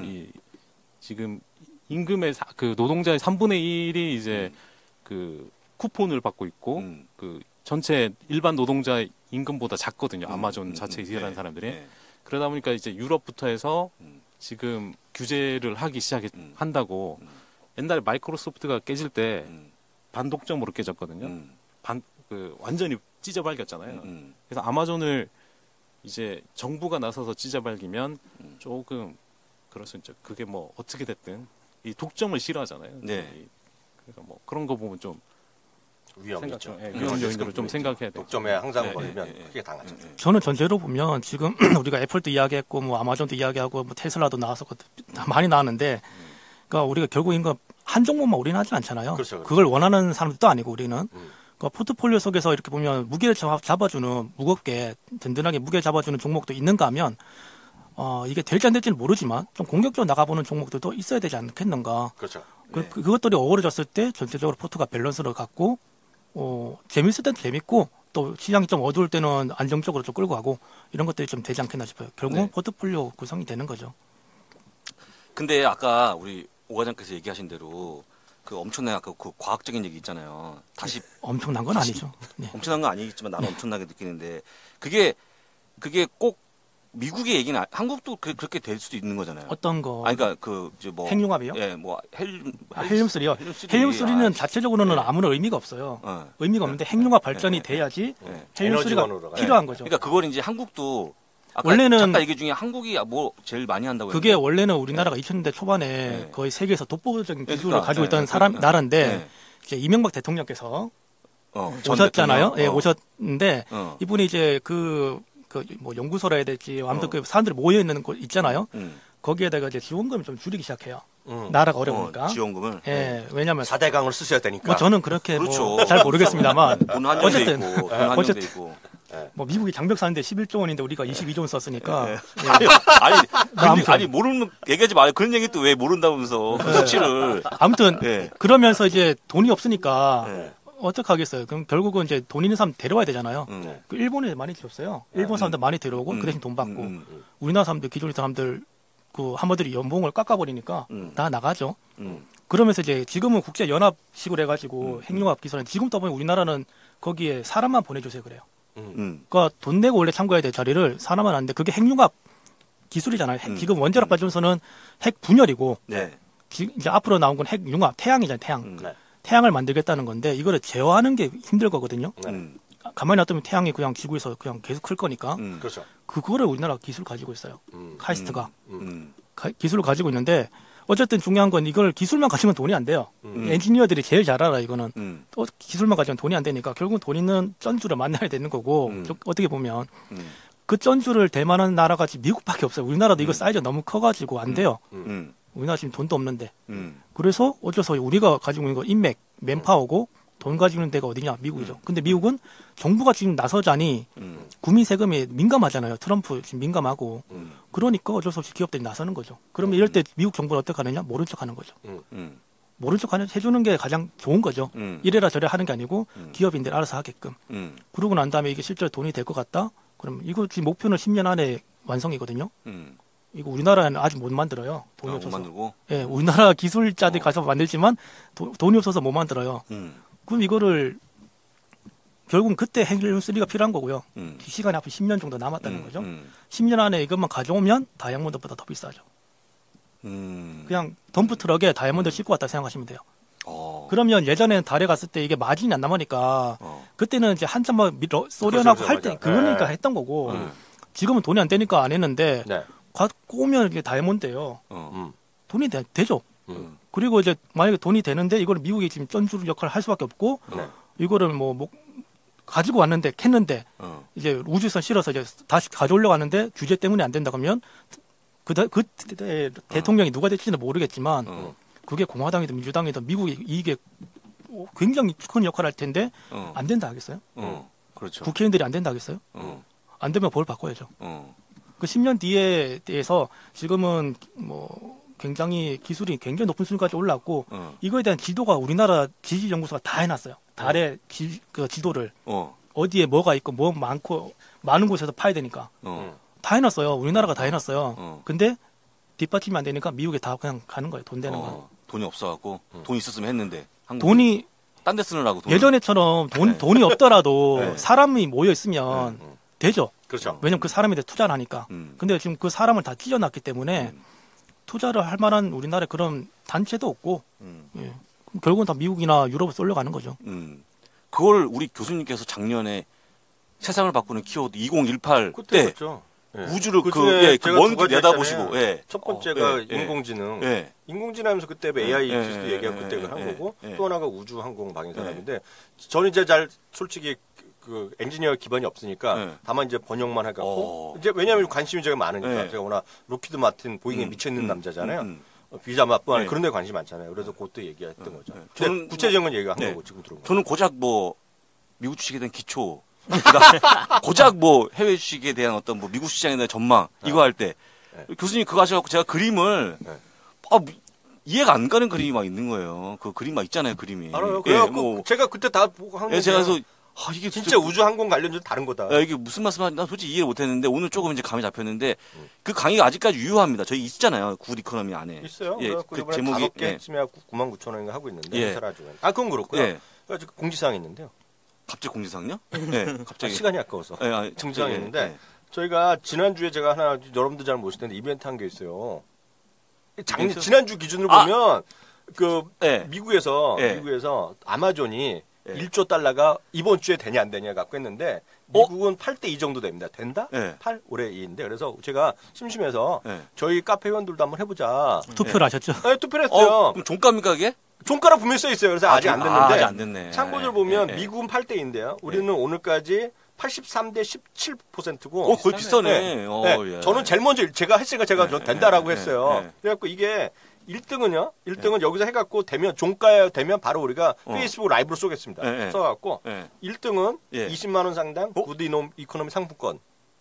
지금 임금의 그 노동자의 3분의 1이 이제 그 쿠폰을 받고 있고 그 전체 일반 노동자 임금보다 작거든요. 아마존 자체에 일하는 사람들이. 네. 그러다 보니까 이제 유럽부터 해서 지금 규제를 하기 한다고. 옛날에 마이크로소프트가 깨질 때 반독점으로 깨졌거든요. 완전히 찢어발겼잖아요. 그래서 아마존을 이제 정부가 나서서 찢어발기면 조금 그럴 수 있죠. 그게 뭐 어떻게 됐든 이 독점을 싫어하잖아요. 네. 그래서 뭐 그런 거 보면 좀 위험이 있죠. 위험 요인들을 좀 생각해야 돼요. 독점에 항상 걸리면 크게 당하죠. 저는 전체로 보면 지금 우리가 애플도 이야기했고 뭐 아마존도 이야기하고 뭐 테슬라도 나왔었고 많이 나왔는데 그러니까 우리가 결국 이거 한 종목만 올인하지 않잖아요. 그렇죠. 그걸 원하는 사람들도 아니고 우리는 그러니까 포트폴리오 속에서 이렇게 보면 무게를 잡아주는 무겁게 든든하게 무게 잡아주는 종목도 있는가 하면 이게 될지 안 될지는 모르지만 좀 공격적으로 나가보는 종목들도 있어야 되지 않겠는가. 그렇죠. 그것들이 어우러졌을 때 전체적으로 포트가 밸런스를 갖고 재밌을 때는 재밌고 또 시장이 좀 어두울 때는 안정적으로 좀 끌고 가고 이런 것들이 좀 되지 않겠나 싶어요. 결국은 네. 포트폴리오 구성이 되는 거죠. 근데 아까 우리 오 과장께서 얘기하신 대로 그 엄청난 아까 그 과학적인 얘기 있잖아요. 다시 엄청난 건 아니죠. 네. 엄청난 건 아니겠지만 나는 엄청나게 느끼는데 그게 꼭 미국의 얘기는 한국도 그렇게 될 수도 있는 거잖아요. 어떤 거? 아니 그러니까 그 이제 뭐 핵융합이요? 예, 뭐 헬륨3요. 헬륨3는 자체적으로는 네. 아무런 의미가 없어요. 어. 의미가 없는데 핵융합 발전이 돼야지 에너지원으로 헬륨3가 가요. 필요한 거죠. 그러니까 그걸 이제 한국도 아까 원래는 잠깐 얘기 중에 한국이 뭐 제일 많이 한다고 그게 했는데. 원래는 우리나라가 2000년대 초반에 네. 거의 세계에서 독보적인 네, 기술을 그러니까, 가지고 있던 네, 나라인데 네. 이제 이명박 대통령께서 전 오셨잖아요. 대통령. 예, 오셨는데 어. 이분이 이제 뭐 연구소라 해야 될지 아무튼 그 사람들이 모여 있는 곳 있잖아요. 거기에다가 이제 지원금을 좀 줄이기 시작해요. 나라가 어려우니까. 지원금을. 예, 왜냐면 4대강을 쓰셔야 되니까. 뭐 저는 그렇게 그렇죠. 뭐 잘 모르겠습니다만 돈 한정돼 어쨌든 있고, 돈 한정돼 어쨌든 있고. 뭐 미국이 장벽 사는데 11조 원인데 우리가 22조 원 썼으니까 네. 예. 아니, 아니 모르는 얘기하지 마요. 그런 얘기 또 왜 모른다면서 그 수치를. 아무튼 네. 그러면서 이제 돈이 없으니까 네. 어떻게 하겠어요? 그럼 결국은 이제 돈 있는 사람 데려와야 되잖아요. 네. 그 일본에 많이 줬어요. 일본 사람들 많이 데려오고 그 대신 돈 받고 우리나라 사람들 기존의 사람들 그 한번들이 연봉을 깎아버리니까 다 나가죠. 그러면서 이제 지금은 국제 연합식으로 해가지고 핵융합 기술은 지금 떠보면 우리나라는 거기에 사람만 보내주세요 그래요. 그러니까 돈 내고 원래 참가해야 될 자리를 사람만 하는데 그게 핵융합 기술이잖아요. 지금 원자력 발전소는 핵 분열이고 네. 이제 앞으로 나온 건 핵융합 태양이잖아요. 태양. 네. 태양을 만들겠다는 건데 이거를 제어하는 게 힘들 거거든요. 음. 가만히 놔두면 태양이 그냥 지구에서 그냥 계속 클 거니까 그렇죠. 그거를 우리나라가 기술 가지고 있어요. 카이스트가 음. 기술을 가지고 있는데 어쨌든 중요한 건 이걸 기술만 가지면 돈이 안 돼요. 엔지니어들이 제일 잘 알아 이거는. 또 기술만 가지면 돈이 안 되니까 결국은 돈 있는 쩐주를 만나야 되는 거고 어떻게 보면 그 쩐주를 될 만한 나라가 지금 미국밖에 없어요. 우리나라도 이거 사이즈가 너무 커가지고 안 돼요. 우리나라 지금 돈도 없는데. 그래서 어째서 우리가 가지고 있는 거 인맥, 맨파워고 돈 가지고 있는 데가 어디냐? 미국이죠. 근데 미국은 정부가 지금 나서자니 국민 세금에 민감하잖아요. 트럼프 지금 민감하고. 그러니까 어쩔 수 없이 기업들이 나서는 거죠. 그러면 이럴 때 미국 정부는 어떻게 하느냐? 모른 척 하는 거죠. 모른 척 해주는 게 가장 좋은 거죠. 이래라 저래라 하는 게 아니고 기업인들 알아서 하게끔. 그러고 난 다음에 이게 실제로 돈이 될 것 같다? 그럼 이거 지금 목표는 10년 안에 완성이거든요. 이거 우리나라는 아직 못 만들어요. 돈이 못 없어서. 만들고. 예, 우리나라 기술자들이 가서 만들지만 돈이 없어서 못 만들어요. 그럼 이거를 결국은 그때 헬륨3가 필요한 거고요. 시간이 앞으로 10년 정도 남았다는 거죠. 10년 안에 이것만 가져오면 다이아몬드보다 더 비싸죠. 그냥 덤프 트럭에 다이아몬드 싣고 왔다 생각하시면 돼요. 그러면 예전에는 달에 갔을 때 이게 마진이 안 남으니까 그때는 이제 한참 막 소련하고 그렇죠, 할 때 맞아. 그러니까 했던 거고 지금은 돈이 안 되니까 안 했는데 네. 갖고 오면 이게 다이아몬드예요. 돈이 되죠. 음. 그리고 이제 만약에 돈이 되는데 이걸 미국이 지금 쩐주 역할을 할 수밖에 없고 네. 이거를 뭐 가지고 왔는데 캤는데 이제 우주선 실어서 이제 다시 가져오려고 하는데 규제 때문에 안 된다 그러면 그때 대통령이 누가 될지는 모르겠지만 그게 공화당이든 민주당이든 미국이 이익에 굉장히 큰 역할을 할 텐데 어. 안 된다 하겠어요? 그렇죠. 국회의원들이 안 된다 하겠어요? 안 되면 벌 바꿔야죠. 그 10년 뒤에 대해서 지금은 뭐 굉장히 기술이 굉장히 높은 수준까지 올랐고 이거에 대한 지도가 우리나라 지질연구소가 다 해놨어요. 달의 그 지도를 어디에 뭐가 있고 뭐 많고 많은 곳에서 파야 되니까 다 해놨어요. 우리나라가 다 해놨어요. 근데 뒷받침이 안 되니까 미국에 다 그냥 가는 거예요. 돈 되는 거. 돈이 없어갖고 돈 있었으면 했는데 돈이 딴 데 쓰느라고 돈을. 예전에처럼 돈이 없더라도 사람이 모여 있으면 되죠. 그렇죠. 왜냐면 그 사람에 대해 투자를 하니까. 근데 지금 그 사람을 다 찢어놨기 때문에 투자를 할 만한 우리나라에 그런 단체도 없고 예. 결국은 다 미국이나 유럽을 쏠려가는 거죠. 그걸 우리 교수님께서 작년에 세상을 바꾸는 키워드 2018 때 그렇죠. 예. 우주를 그중에 제가 먼 두 길 가지 내다보시고 했잖아요. 예. 첫 번째가 예. 인공지능. 예. 인공지능 하면서 그때 AI 기술도 얘기하고 그때 그걸 한 거고 또 하나가 우주 항공 방위 산업인데 저는 이제 잘 솔직히 그 엔지니어 기반이 없으니까 다만 이제 번역만 해갖고 이제 왜냐하면 관심이 제가 많으니까 제가 워낙 로키드 마틴 보잉에 미쳐 있는 남자잖아요. 비자 맞고 하는 그런 데 관심 많잖아요. 그래서 그것도 얘기했던 거죠. 저는 구체적인 건 얘기한 거고 지금 들어본 거. 저는 고작 뭐 미국 주식에 대한 기초 고작 뭐 해외 주식에 대한 어떤 뭐 미국 시장에 대한 전망 이거 할 때 교수님 그거 하셔갖고 제가 그림을 이해가 안 가는 그림이 막 있는 거예요. 그 그림 막 있잖아요, 그림이. 알아요. 그래갖고 제가 그때 다 보고 한 거예요. 제가 그래서 이게 진짜 우주 항공 관련주 다른 거다. 이게 무슨 말씀하는지 난 솔직히 이해 못했는데 오늘 조금 이제 감이 잡혔는데 그 강의가 아직까지 유효합니다. 저희 있잖아요, 굿 이코노미 안에. 있어요. 예, 그 제목이 5개쯤에 99,000원인가 하고 있는데 예. 회사라지고. 그건 그렇고요. 그래서 공지사항이 있는데요. 갑자기 공지사항요? 네, 갑자기. 시간이 아까워서. 공지사항이 있는데 저희가 지난주에 제가 하나 여러분들 잘 모실 텐데 이벤트 한 게 있어요. 지난주 기준으로 보면 미국에서 아마존이 1조 달러가 이번 주에 되냐 안 되냐 갖고 했는데 미국은 8대 2 정도 됩니다. 된다? 8 올해 2인데 그래서 제가 심심해서 저희 카페 회원들도 한번 해보자. 투표를 하셨죠? 네, 투표를 했어요. 그럼 종가입니까 그게? 종가로 분명히 써 있어요. 그래서 아직 안 됐는데. 아직 안 됐네. 참고들 보면 미국은 8대 2인데요. 우리는 오늘까지 83대 17%고. 거의 비슷하네. 예. 저는 제일 먼저 제가 했으니까 제가 된다라고 했어요. 그래갖고 이게 1등은요. 1등은 여기서 해갖고 되면 종가에 되면 바로 우리가 페이스북 라이브로 쏘겠습니다. 써갖고 1등은 20만 원 상당 굿 이코노미 상품권.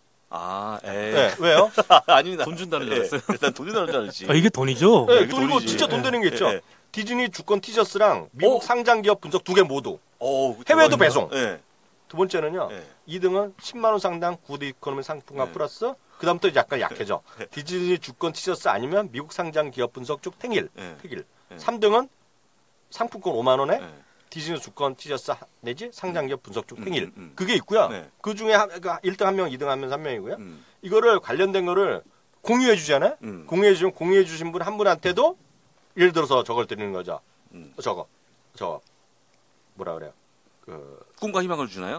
왜요? 아닙니다. 돈 준다는 줄 알았어요. 일단 돈 준다는 줄 알았지. 이게 돈이죠? 네, 이거 진짜 돈 되는 게 있죠. 디즈니 주권 티셔츠랑 미국 상장 기업 분석 2개 모두. 해외도 배송. 두 번째는요. 2등은 10만 원 상당 굿 이코노미 상품권 플러스 그다음부터 약간 약해져. 디즈니 주권 티셔츠 아니면 미국 상장 기업 분석 쪽 팽일. 3등은 상품권 5만 원에 디즈니 주권 티셔츠 내지 상장 기업 분석 쪽 팽일. 그게 있고요. 그 중에 1등 한 명, 2등 한 명, 3명이고요. 이거를 관련된 거를 공유해 주잖아요. 공유해 주신 분 한 분한테도 예를 들어서 저걸 드리는 거죠. 저거 뭐라 그래요? 꿈과 희망을 주나요?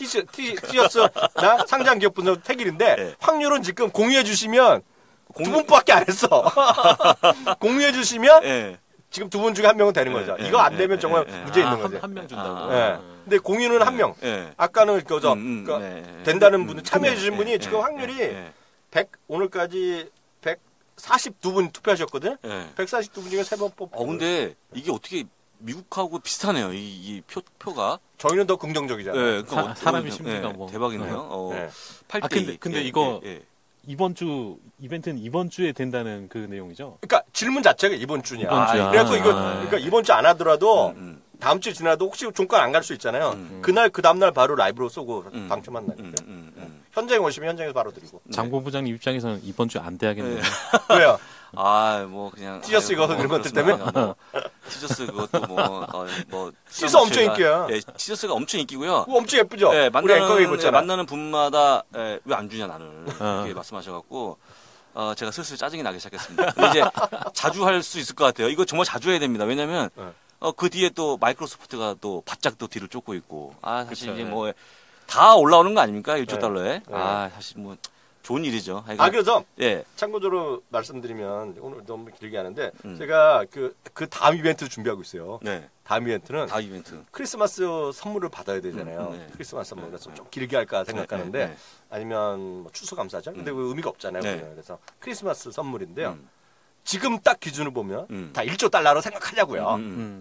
티셔츠나 상장 기업 분석 택일인데 확률은 지금 공유해 주시면 두 분밖에 안 했어. 공유해 주시면 지금 두 분 중에 한 명은 되는 거죠. 이거 안 되면 정말 문제 있는 거죠. 한 명 준다고. 근데 공유는 한 명. 아까는 그거죠. 된다는 분들 참여해 주신 분이 지금 확률이 100 오늘까지 142분 투표하셨거든요. 142분 중에 3번 뽑고. 근데 이게 어떻게 미국하고 비슷하네요. 이 표가. 저희는 더 긍정적이잖아요. 사람이 심리가 뭐 대박이네요. 8대2. 근데 이거 이번 주 이벤트는 이번 주에 된다는 그 내용이죠. 그러니까 질문 자체가 이번 주냐. 이번 주야. 그래갖고 그러니까 이번 주 안 하더라도 다음 주 지나도 혹시 종가 안 갈 수 있잖아요. 그날 그 다음 날 바로 라이브로 쏘고 당첨만 나니까. 현장에 오시면 현장에서 바로 드리고. 장보 부장님 입장에서는 이번 주 안 돼야겠네요. 왜요? 뭐 그냥 티셔츠 이거 그런 것들 때문에 티셔츠 그것도 뭐 티셔츠 엄청 인기야. 티셔츠가 엄청 인기고요. 엄청 예쁘죠. 만나는 분마다 왜 안 주냐 나는 이렇게 말씀하셔갖고 제가 슬슬 짜증이 나기 시작했습니다. 근데 이제 자주 할 수 있을 것 같아요. 이거 정말 자주 해야 됩니다. 왜냐면 그 뒤에 또 마이크로소프트가 또 바짝 또 뒤를 쫓고 있고 사실 이제 뭐 다 올라오는 거 아닙니까 1조 달러에 사실 뭐 좋은 일이죠. 그래서 참고적으로 말씀드리면 오늘 너무 길게 하는데 제가 그 다음 이벤트 준비하고 있어요. 다음 이벤트는 크리스마스 선물을 받아야 되잖아요. 크리스마스 선물을 좀 길게 할까 생각하는데 아니면 뭐 추수감사절 근데 그 의미가 없잖아요. 그래서 크리스마스 선물인데요. 지금 딱 기준을 보면 다 1조 달러로 생각하냐고요.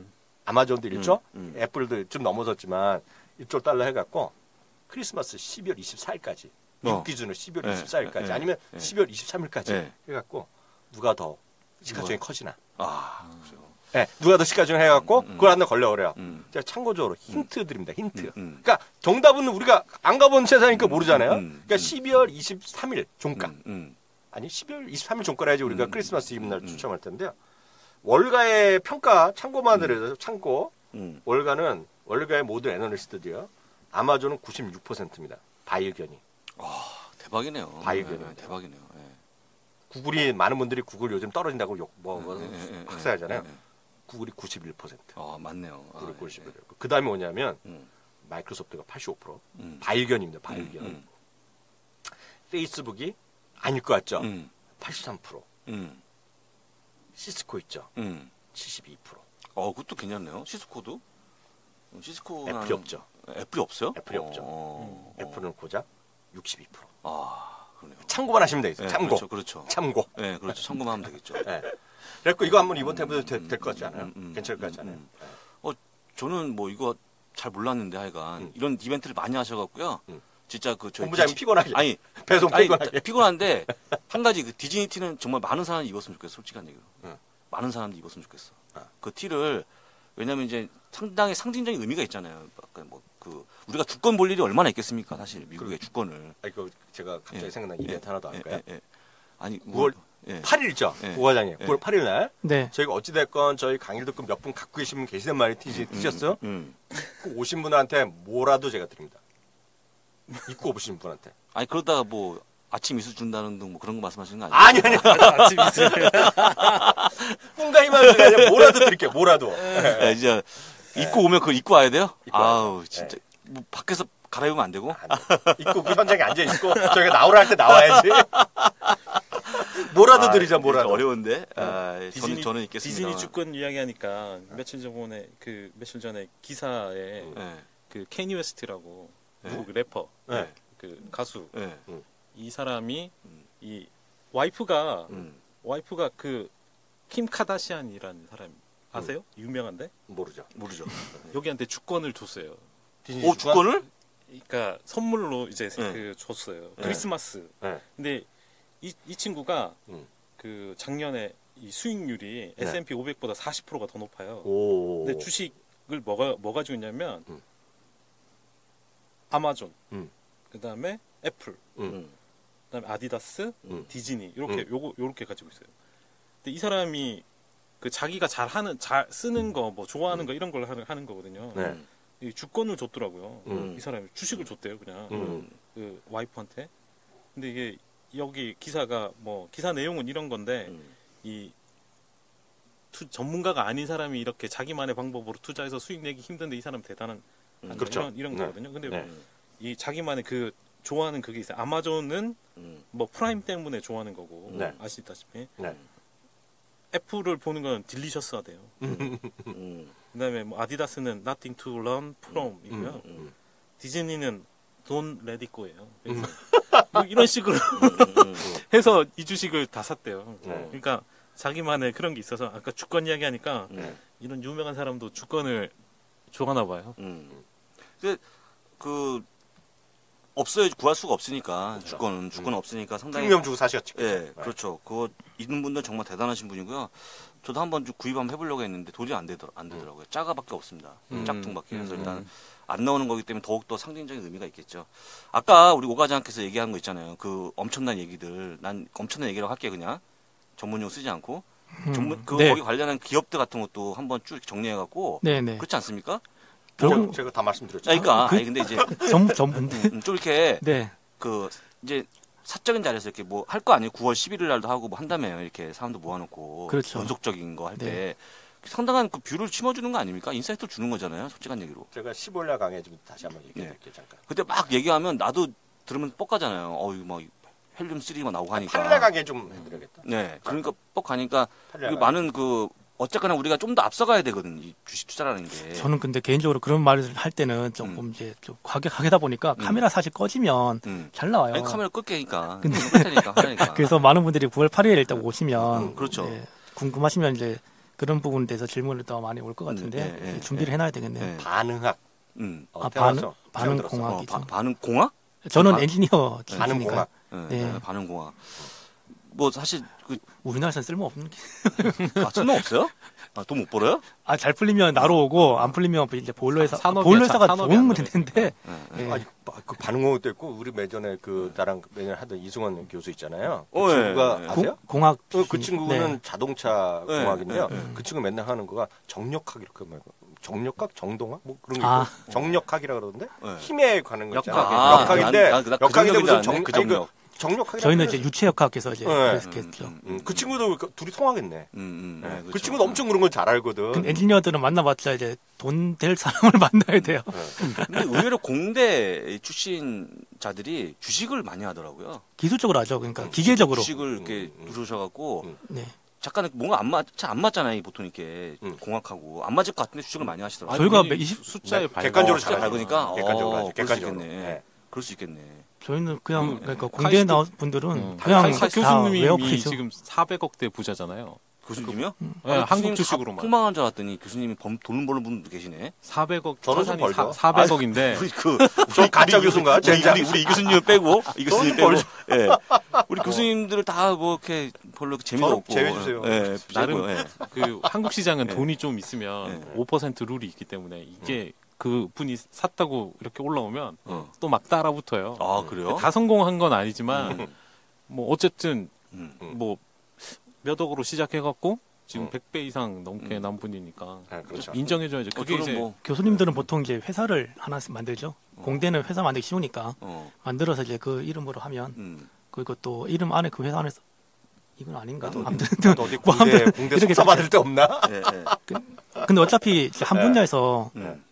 아마존도 1조, 애플도 좀 넘어섰지만 1조 달러 해갖고 크리스마스 12월 24일까지 미국 기준으로 12월 24일까지 아니면 12월 23일까지 해갖고 누가 더 시가총액이 커지나. 그렇죠. 네, 누가 더 시가총액 해갖고 그걸 한번 걸려버려요. 제가 참고적으로 힌트 드립니다. 힌트. 그러니까 정답은 우리가 안 가본 세상이니까 모르잖아요. 그러니까 12월 23일 종가. 아니 12월 23일 종가라 해야지 우리가 크리스마스 이브날 추첨할 텐데요. 월가의 평가 참고만 해서 참고 월가의 모든 애널리스트들이요. 아마존은 96%입니다. 바이 의견이. 대박이네요. 바이 의견이. 대박이네요. 예. 구글이 많은 분들이 구글 요즘 떨어진다고 학사하잖아요. 구글이 91%. 맞네요. 구글이 91%. 그 다음에 뭐냐면 마이크로소프트가 85%. 바이 의견입니다. 바이 의견. 페이스북이 아닐 것 같죠? 83%. 시스코 있죠? 72%. 그것도 괜찮네요. 시스코도? 시스코는 애플이 없죠. 애플이 없어요? 애플이 없죠. 애플은 고작 62%. 그러네요. 참고만 하시면 되겠어요. 네, 참고. 그렇죠. 참고. 네, 그렇죠. 참고만 하면 되겠죠. 네. 그래서 이거 한번 이번 태부도 될 것 같지 않아요? 괜찮을 것 같지 않아요? 저는 뭐 이거 잘 몰랐는데 하여간 이런 이벤트를 많이 하셔갖고요. 진짜 저희 본부장님 피곤하게. 아니 배송 피곤하게. 피곤한데 한 가지 그 디즈니 티는 정말 많은 사람이 입었으면 좋겠어. 솔직한 얘기로. 많은 사람들이 입었으면 좋겠어. 그 티를 왜냐면 이제 상당히 상징적인 의미가 있잖아요. 아까 우리가 주권 볼 일이 얼마나 있겠습니까? 사실 미국의 주권을. 제가 갑자기 생각난 이벤트 하나 더 할까요? 아니 9월 8일이죠. 고과장님. 9월 8일 날. 네. 저희가 어찌됐건 저희 강의를 듣고 몇 분 갖고 계신 분 계시단 말이 티셨어요? 그 오신 분한테 뭐라도 제가 드립니다. 입고 오신 분한테. 아니 그러다가 뭐 아침 이슬 준다는 등 뭐 그런 거 말씀하시는 거 아니에요? 아니. 아침 이슬. 꿈과 희망을 아니라 뭐라도 드릴게요. 뭐라도. 이제 입고 오면 그걸 입고 와야 돼요? 아우 진짜 뭐 밖에서 갈아입으면 안 되고? 입고 그 현장에 앉아 있고 저희가 나오라 할 때 나와야지. 뭐라도 드리자 뭐라도. 어려운데. 저는 있겠습니다. 디즈니 주권 이야기하니까 며칠 전에 기사에 그 케니 웨스트라고 미국 래퍼 그 가수 이 사람이 이 와이프가 그 킴 카다시안이라는 사람 아세요? 유명한데? 모르죠. 여기한테 주권을 줬어요. 주권을? 그러니까 선물로 이제 줬어요. 크리스마스. 근데 이 친구가 그 작년에 이 수익률이 S&P 500보다 40%가 더 높아요. 근데 주식을 뭐 가지고 있냐면 아마존, 그다음에 애플, 그다음에 아디다스, 디즈니 요렇게 가지고 있어요. 근데 이 사람이 그 자기가 잘 쓰는 거 뭐 좋아하는 거 이런 걸 하는 거거든요. 이 주권을 줬더라고요. 이 사람이 주식을 줬대요, 그냥 그 와이프한테. 근데 이게 여기 기사가 뭐 기사 내용은 이런 건데 이 전문가가 아닌 사람이 이렇게 자기만의 방법으로 투자해서 수익 내기 힘든데 이 사람 대단한 그렇죠. 이런 거거든요. 근데 이 자기만의 그 좋아하는 그게 있어요. 아마존은 뭐 프라임 때문에 좋아하는 거고 아시다시피 애플을 보는 건 딜리셔스하대요. 그다음에 뭐 아디다스는 Nothing to Learn From이고요. 디즈니는 Don't Let It Go예요. 뭐 이런 식으로 해서 이 주식을 다 샀대요. 그러니까 자기만의 그런 게 있어서 아까 주권 이야기하니까 이런 유명한 사람도 주권을 좋아하나 봐요. 근데 없어요. 구할 수가 없으니까 주권은 없으니까 상당히 프리미엄 주고 사셨죠. 그렇죠. 그거 있는 분들 정말 대단하신 분이고요. 저도 한번 좀 구입 한번 해보려고 했는데 도저히 안 되더라고요. 짜가밖에 없습니다. 짝퉁밖에. 그래서 일단 안 나오는 거기 때문에 더욱더 상징적인 의미가 있겠죠. 아까 우리 오 과장께서 얘기한 거 있잖아요. 그 엄청난 얘기들. 난 엄청난 얘기라고 할게 그냥. 전문용 쓰지 않고. 거기 관련한 기업들 같은 것도 한번 쭉 정리해갖고. 그렇지 않습니까? 제가 다 말씀드렸죠. 그러니까 근데 이제 전문데 좀 이렇게 이제 사적인 자리에서 이렇게 뭐 할 거 아니에요. 9월 11일 날도 하고 뭐 한다며요. 이렇게 사람도 모아놓고 그렇죠. 연속적인 거 할 때 상당한 그 뷰를 심어주는 거 아닙니까? 인사이트를 주는 거잖아요. 솔직한 얘기로. 제가 15일 날 강의 좀 다시 한번 얘기해드릴게요. 잠깐. 그때 막 얘기하면 나도 들으면 뻑가잖아요. 이거 막 헬륨 3가 나오고 하니까. 8일 날 강의 좀 해드려야겠다. 네, 그러니까 뻑가니까 많은 어쨌거나 우리가 좀 더 앞서가야 되거든, 이 주식 투자라는 게. 저는 근데 개인적으로 그런 말을 할 때는 조금 이제 좀 과격하다 보니까 카메라 사실 꺼지면 잘 나와요. 아니, 카메라 끌게니까. 하니까. 그래서 많은 분들이 9월 8일에 일단 오시면 그렇죠. 궁금하시면 이제 그런 부분에 대해서 질문을 더 많이 올 것 같은데 준비를 해놔야 되겠네요. 반응학. 반응공학이죠. 반응공학? 저는 엔지니어 반응공학. 네. 반응공학. 뭐 사실 우리나라에서는 쓸모없는 게. 쓸모 없어요? 돈 못 벌어요? 잘 풀리면 나로 오고 안 풀리면 이제 보일러회사가 도움은 되는데. 아니 그 반응공학도 있고 우리 매전에 나랑 매년 하던 이승원 교수 있잖아요. 그 친구가 아세요? 공학. 그 친구는 자동차 공학인데요. 그 친구 맨날 하는 거가 정력학 이렇게 말고 정력학, 정동학 뭐 그런 게 있고 정력학이라 그러던데 힘에 관한 거 있잖아요. 역학인데 역학인데 무슨 정력학이 저희는 이제 유체역학에서 이제 그랬겠죠. 그 친구도 둘이 통하겠네. 그 친구도 엄청 그런 걸 잘 알거든. 엔지니어들은 만나봤자 이제 돈 될 사람을 만나야 돼요. 근데 의외로 공대 출신자들이 주식을 많이 하더라고요. 기술적으로 하죠. 그러니까 기계적으로. 주식을 이렇게 누르셔갖고 네. 잠깐 뭔가 안 맞잖아요. 보통 이렇게 공학하고 안 맞을 것 같은데 주식을 많이 하시더라고요. 저희가 숫자에 객관적으로 잘 밝으니까 객관적으로 객관적으로 그럴 수 있겠네. 저희는 그냥 그러니까 공대에 나온 분들은 그냥 교수님이 지금 400억대 부자잖아요. 교수님이요? 네, 한국 주식으로만. 폭망한 줄 알았더니 교수님이 돈 버는 분도 계시네. 400억. 저는 좀 벌죠. 400억인데. 저 가짜 교수인가? 우리 이 교수님을 빼고 이 교수님 빼고. 예. 우리 교수님들을 다 뭐 이렇게 별로 재미가 없고. 제외해 주세요. 예. 나름 그 한국 시장은 돈이 좀 있으면 5% 룰이 있기 때문에 이게 그 분이 샀다고 이렇게 올라오면 또 막 따라붙어요. 아, 그래요? 다 성공한 건 아니지만 뭐 어쨌든 뭐 몇 억으로 시작해갖고 지금 100배 이상 넘게 난 분이니까 그렇죠. 인정해줘야죠. 그게 이제 뭐 교수님들은 보통 이제 회사를 하나씩 만들죠. 공대는 회사 만들기 쉬우니까 만들어서 이제 그 이름으로 하면 그리고 또 이름 안에 그 회사 안에서 이건 아닌가? 아무튼 어디 공대 석사 받을 데 없나? 근데 어차피 한 분야에서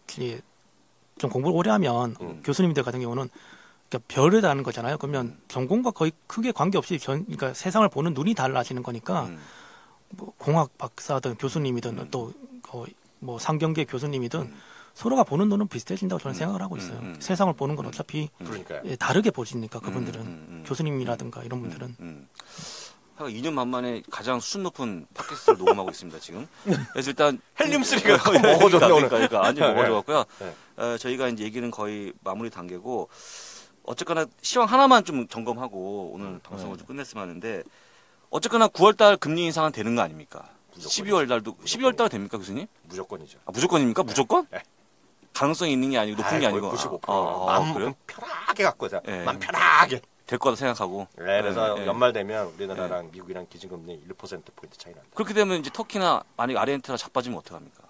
좀 공부를 오래 하면 교수님들 같은 경우는 그러니까 별을 다는 거잖아요. 그러면 전공과 거의 크게 관계없이 그러니까 세상을 보는 눈이 달라지는 거니까 뭐 공학 박사든 교수님이든 또 뭐 상경계 교수님이든 서로가 보는 눈은 비슷해진다고 저는 생각을 하고 있어요. 세상을 보는 건 어차피 다르게 보시니까 그분들은 교수님이라든가 이런 분들은. 2년 만에 가장 수준 높은 팟캐스트를 녹음하고 있습니다, 지금. 그래서 일단 헬륨3가 먹어졌네, 그러니까 완전히 먹어져갖고요. 저희가 이제 얘기는 거의 마무리 단계고, 어쨌거나 시황 하나만 좀 점검하고 오늘 방송을 좀 끝냈으면 하는데, 어쨌거나 9월달 금리 인상은 되는 거 아닙니까? 12월달 됩니까, 교수님? 무조건이죠. 무조건입니까? 무조건? 네. 가능성이 있는 게 아니고 높은 게 아니고. 95%. 마음 그래요? 편하게 갖고 오세요. 마음 편하게. 될 거다 생각하고. 그래서 연말 되면 우리나라랑 미국이랑 기준금리 1%포인트 차이 납니다. 그렇게 되면 이제 터키나 만약 아르헨티나 자빠지면 어떡합니까?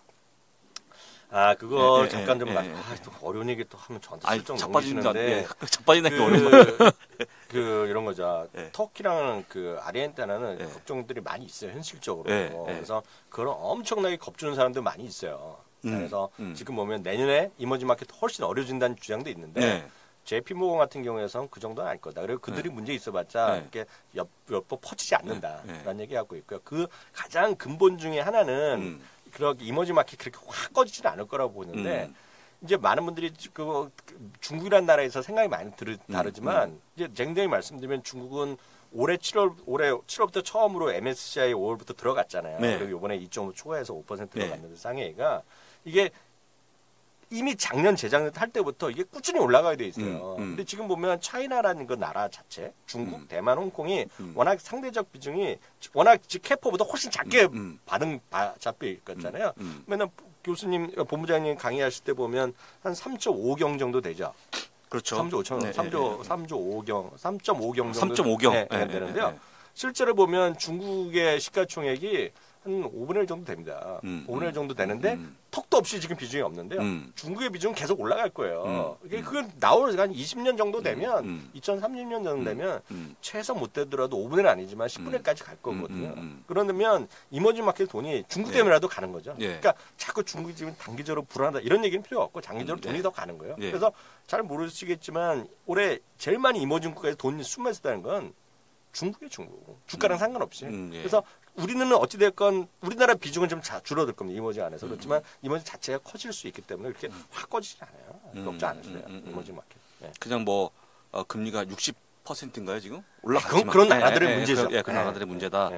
그거 잠깐 좀 또 어려운 얘기 또 하면 저한테 슬쩍 넘기시는데 자빠진다 게 어려워요. 이런 거죠. 터키랑 아르헨티나는 걱정들이 많이 있어요, 현실적으로. 그래서 그런 엄청나게 겁주는 사람들 많이 있어요. 그래서 지금 보면 내년에 이머징 마켓 훨씬 어려워진다는 주장도 있는데 JP모건 같은 경우에선 그 정도는 아닐 거다. 그리고 그들이 문제 있어봤자 이렇게 몇 퍼지지 않는다라는 얘기하고 있고요. 그 가장 근본 중에 하나는 그렇게 이머징 마켓 그렇게 확 꺼지지는 않을 거라고 보는데 이제 많은 분들이 중국이라는 나라에서 생각이 많이 다르지만 이제 쟁쟁히 말씀드리면 중국은 올해 7월부터 처음으로 MSCI 5월부터 들어갔잖아요. 그리고 이번에 2.5 초과해서 5% 들어갔는데 상해가 이게 이미 작년 재작년 할 때부터 이게 꾸준히 올라가게 돼 있어요. 근데 지금 보면 차이나라는 그 나라 자체, 중국, 대만, 홍콩이 워낙 상대적 비중이 워낙 캐퍼보다 훨씬 작게 잡혀 있잖아요. 맨날 교수님, 본부장님 강의하실 때 보면 한 3.5경 정도 되죠. 그렇죠. 3.5경 정도 3.5경 되는데요. 실제로 보면 중국의 시가총액이 한 5분의 1 정도 됩니다. 5분의 1 정도 되는데 턱도 없이 지금 비중이 없는데요. 중국의 비중은 계속 올라갈 거예요. 그건 나올 한 20년 정도 되면 2030년 정도 되면 최소 못 되더라도 5분의 1 아니지만 10분의 1까지 갈 거거든요. 그러면 이머징 마켓 돈이 중국 때문에라도 가는 거죠. 그러니까 자꾸 중국이 지금 단기적으로 불안하다 이런 얘기는 필요 없고 장기적으로 돈이 더 가는 거예요. 그래서 잘 모르시겠지만 올해 제일 많이 이머징 국가에서 돈이 숨어 있었다는 건 중국이에요, 중국. 주가랑 상관없이. 그래서 우리는 어찌됐건 우리나라 비중은 좀 줄어들 겁니다. 이머징 안에서. 그렇지만 이머징 자체가 커질 수 있기 때문에 그렇게 확 꺼지지 않아요. 걱정 안 하셔야 돼요. 이머징 마켓. 그냥 금리가 60%인가요 지금? 올라갔지만. 그런 나라들의 문제죠. 그 나라들의 문제다.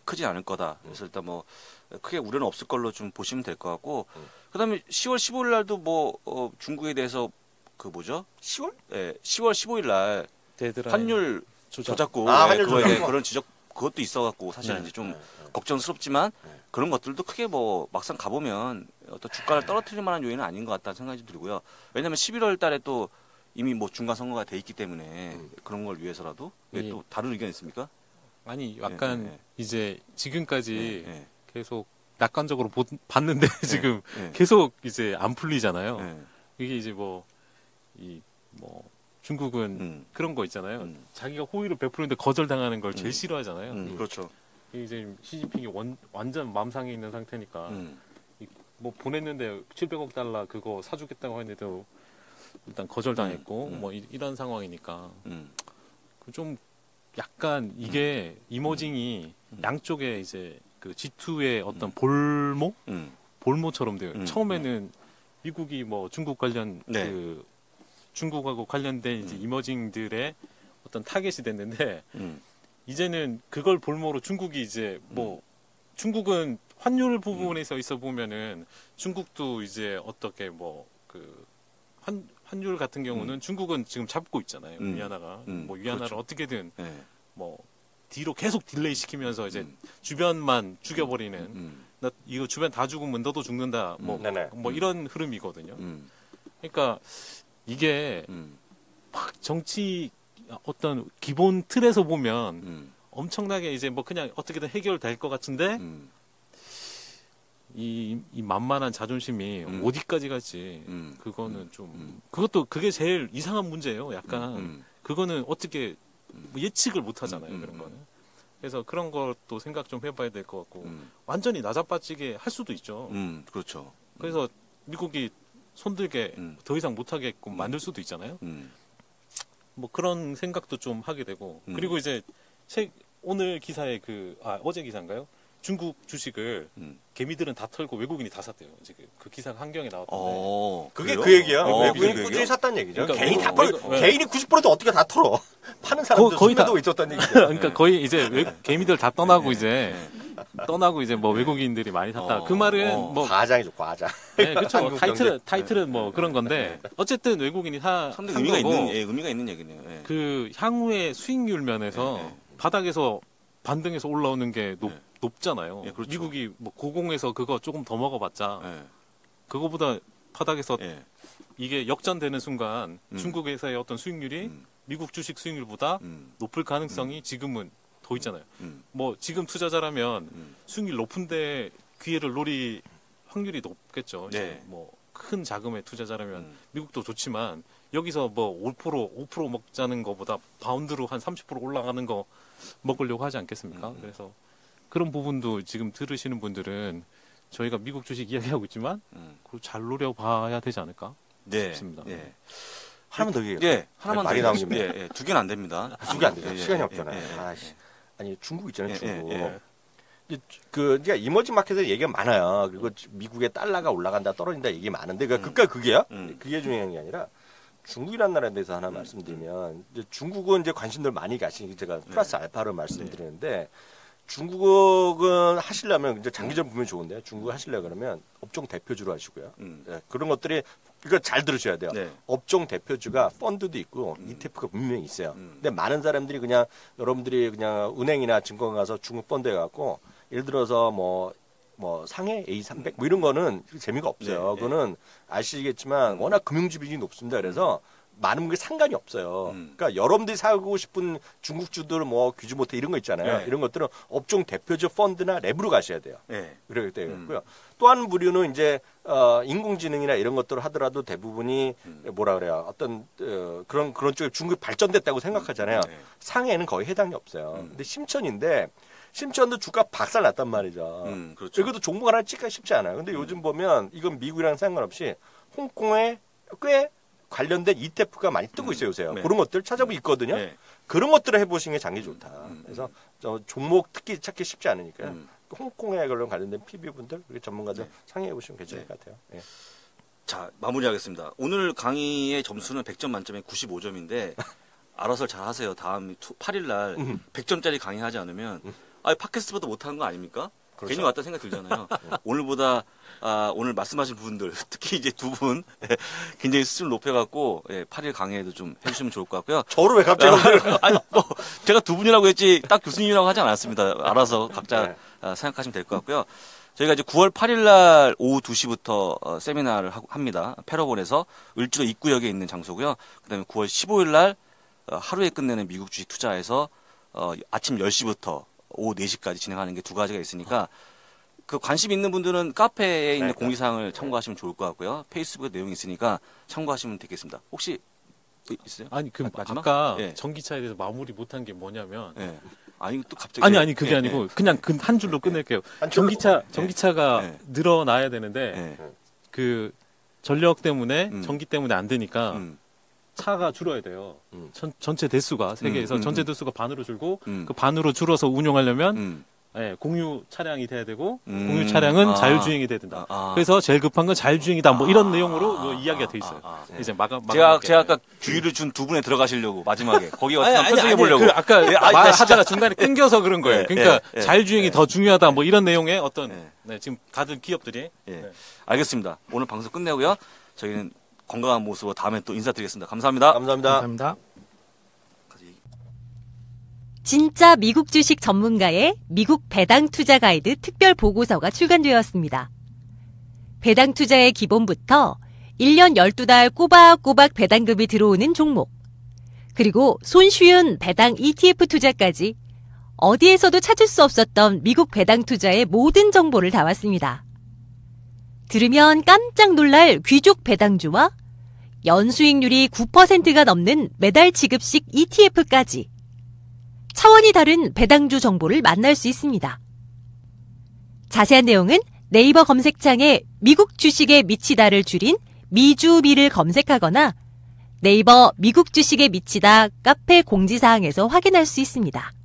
크지 않을 거다. 그래서 일단 뭐 크게 우려는 없을 걸로 좀 보시면 될 것 같고 그다음에 10월 15일 날도 뭐 중국에 대해서 그 뭐죠? 10월? 예, 10월 15일 날 데드라인. 환율 조작고 환율 그거에 조작고. 그런 지적 그것도 있어갖고 사실은 이제 좀 걱정스럽지만 그런 것들도 크게 뭐 막상 가보면 어떤 주가를 떨어뜨릴 만한 요인은 아닌 것 같다는 생각이 좀 들고요. 왜냐하면 11월 달에 또 이미 뭐 중간 선거가 돼 있기 때문에 그런 걸 위해서라도 왜 또 다른 의견 있습니까? 아니 약간 예. 이제 지금까지 예, 계속 낙관적으로 봤는데 지금 예. 계속 이제 안 풀리잖아요. 예. 이게 이제 중국은 그런 거 있잖아요. 자기가 호의를 베푸는데 거절당하는 걸 제일 싫어하잖아요. 그렇죠. 이게 이제 시진핑이 완전 맘상에 있는 상태니까 뭐 보냈는데 700억 달러 그거 사주겠다고 했는데도 일단 거절당했고 뭐 이런 상황이니까 좀 약간 이게 이머징이 양쪽에 이제 그 G2의 어떤 볼모처럼 돼요. 처음에는 미국이 뭐 중국 관련 네. 그 중국하고 관련된 이제 이머징들의 어떤 타겟이 됐는데 이제는 그걸 볼모로 중국이 이제 뭐 중국은 환율 부분에서 있어 보면은 중국도 이제 어떻게 뭐 그 환율 같은 경우는 중국은 지금 잡고 있잖아요. 위안화가 뭐 위안화를 그렇죠. 어떻게든 예. 뭐 뒤로 계속 딜레이 시키면서 이제 주변만 죽여버리는 나 이거 주변 다 죽으면 너도 죽는다 뭐 이런 흐름이거든요. 그러니까 이게 막 정치 어떤 기본 틀에서 보면 엄청나게 이제 뭐 그냥 어떻게든 해결될 것 같은데 이 만만한 자존심이 어디까지 갈지 그거는 좀 그것도 그게 제일 이상한 문제예요. 약간 그거는 어떻게 뭐 예측을 못 하잖아요. 그런 거는. 그래서 그런 것도 생각 좀 해봐야 될 것 같고 완전히 나자빠지게 할 수도 있죠. 그렇죠. 그래서 미국이 손들게 더 이상 못하게끔 만들 수도 있잖아요. 뭐 그런 생각도 좀 하게 되고 그리고 이제 오늘 기사에 어제 기사인가요? 중국 주식을 개미들은 다 털고 외국인이 다 샀대요. 이제 그 기사가 한경에 나왔던데. 그게 그래요? 그 얘기야. 외국인이 외국인이 그 꾸준히 얘기야? 샀다는 얘기죠. 그러니까 개인이 다 외국- 털어. 네. 개인이 90%도 어떻게 다 털어. 파는 사람도 거의 다- 수배도 있었다는 얘기죠. 그러니까 거의 이제 개미들 다 떠나고 이제 뭐 외국인들이 많이 샀다. 그 말은 뭐 과장이죠, 과장. 네, 그렇죠. 한국 경제. 타이틀은 뭐 그런 건데 어쨌든 외국인이 상당히 산 의미가 거고 있는 의미가 있는 얘기네요. 예. 그 향후의 수익률 면에서 바닥에서 반등해서 올라오는 게 높잖아요. 예, 그렇죠. 미국이 뭐 고공에서 그거 조금 더 먹어봤자 예. 그거보다 바닥에서 예. 이게 역전되는 순간 중국에서의 어떤 수익률이 미국 주식 수익률보다 높을 가능성이 지금은 더 있잖아요. 뭐 지금 투자자라면 수익률 높은데 기회를 노릴 확률이 높겠죠. 이제 네. 뭐 큰 자금의 투자자라면 미국도 좋지만 여기서 뭐 5% 먹자는 거보다 바운드로 한 30% 올라가는 거 먹으려고 하지 않겠습니까? 그래서 그런 부분도 지금 들으시는 분들은 저희가 미국 주식 이야기하고 있지만 그걸 잘 노려봐야 되지 않을까 네. 싶습니다. 예. 하나만 더 얘기해요. 예. 하나만 말이 더 나오면 예, 예. 두 개는 안 됩니다. 두 개 안 돼요. 예, 시간이 예, 없잖아요. 예, 예, 아씨. 아니 중국 있잖아요. 예, 중국. 예, 그러니까 이머징 마켓에 얘기가 많아요. 그리고 미국의 달러가 올라간다 떨어진다 얘기 많은데 그러니까 그게야. 그게 중요한 게 아니라 중국이라는 나라에 대해서 하나 말씀드리면 이제 중국은 이제 관심들 많이 가시니까 제가 플러스 알파로 말씀드리는데 중국은 하시려면 이제 장기전 보면 좋은데 중국 하시려 그러면 업종 대표주로 하시고요. 예, 그런 것들이 이거 잘 들으셔야 돼요. 네. 업종 대표주가 펀드도 있고 ETF가 분명히 있어요. 근데 많은 사람들이 그냥 여러분들이 그냥 은행이나 증권 가서 중국 펀드에 갖고 예를 들어서 뭐 상해 A300 뭐 이런 거는 재미가 없어요. 네, 그거는 아시겠지만 워낙 금융지 비중이 높습니다. 그래서 많은 게 상관이 없어요. 그러니까 여러분들이 사고 싶은 중국주들 뭐 규주모터 이런 거 있잖아요. 네. 이런 것들은 업종 대표주 펀드나 랩으로 가셔야 돼요. 예. 그렇기 때문이고요. 또 한 부류는 이제 인공지능이나 이런 것들을 하더라도 대부분이 뭐라 그래요? 어떤 그런 쪽에 중국이 발전됐다고 생각하잖아요. 네. 상해는 거의 해당이 없어요. 근데 심천인데 심천도 주가 박살 났단 말이죠. 그렇죠. 이것도 종목 하나 찍기가 쉽지 않아요. 근데 요즘 보면 이건 미국이랑 상관없이 홍콩에 꽤 관련된 ETF가 많이 뜨고 있어요, 요새. 네. 그런 것들 찾아보고 있거든요. 네. 그런 것들을 해보시는 게 장기 좋다. 그래서 저 종목 특히 찾기 쉽지 않으니까요. 홍콩에 관련된 PB분들, 우리 전문가들 상의해 보시면 괜찮을 것 같아요. 예. 자, 마무리하겠습니다. 오늘 강의의 점수는 100점 만점에 95점인데 알아서 잘 하세요. 다음 8일 날 100점짜리 강의하지 않으면 팟캐스트보다 못하는 거 아닙니까? 그렇죠. 괜히 왔다 생각 들잖아요. 오늘보다 오늘 말씀하신 분들 특히 이제 두 분 굉장히 수준을 높여갖고 8일 강의에도 좀 해주시면 좋을 것 같고요. 저를 왜 갑자기 아니 뭐 제가 두 분이라고 했지 딱 교수님이라고 하지 않았습니다. 알아서 각자 네. 생각하시면 될 것 같고요. 저희가 이제 9월 8일 날 오후 2시부터 세미나를 합니다. 패러본에서 을지로 입구역에 있는 장소고요. 그다음에 9월 15일 날 하루에 끝내는 미국 주식 투자에서 아침 10시부터 오후 4시까지 진행하는 게 두 가지가 있으니까 그 관심 있는 분들은 카페에 있는 공지사항을 참고하시면 좋을 것 같고요. 페이스북에 내용이 있으니까 참고하시면 되겠습니다. 혹시 있어요? 아니 그 마지막? 아까 예. 전기차에 대해서 마무리 못한 게 뭐냐면 예. 아니 또 갑자기 아니 그게 아니고 그냥 그 한 줄로 끝낼게요. 한 줄로? 전기차가 예. 늘어나야 되는데 예. 그 전력 때문에 음. 전기 때문에 안 되니까 차가 줄어야 돼요. 전체 대수가 세계에서 전체 대수가 반으로 줄고 그 반으로 줄어서 운용하려면 공유 차량이 돼야 되고 공유 차량은 자율주행이 돼야 된다. 그래서 제일 급한 건 자율주행이다. 뭐 이런 내용으로 뭐 이야기가 돼 있어요. 이제 제가 아까 주의를 준 두 분에 들어가시려고 마지막에 거기 어떻게 편성해 보려고. 그 아까 말하다가 중간에 끊겨서 그런 거예요. 그러니까 예. 자율주행이 더 중요하다. 뭐 이런 내용의 어떤 지금 다들 기업들이 알겠습니다. 오늘 방송 끝내고요. 저희는 건강한 모습으로 다음에 또 인사드리겠습니다. 감사합니다. 감사합니다. 감사합니다. 진짜 미국 주식 전문가의 미국 배당 투자 가이드 특별 보고서가 출간되었습니다. 배당 투자의 기본부터 1년 12달 꼬박꼬박 배당금이 들어오는 종목, 그리고 손쉬운 배당 ETF 투자까지 어디에서도 찾을 수 없었던 미국 배당 투자의 모든 정보를 담았습니다. 들으면 깜짝 놀랄 귀족 배당주와 연수익률이 9%가 넘는 매달 지급식 ETF까지 차원이 다른 배당주 정보를 만날 수 있습니다. 자세한 내용은 네이버 검색창에 미국 주식에 미치다를 줄인 미주미를 검색하거나 네이버 미국 주식에 미치다 카페 공지사항에서 확인할 수 있습니다.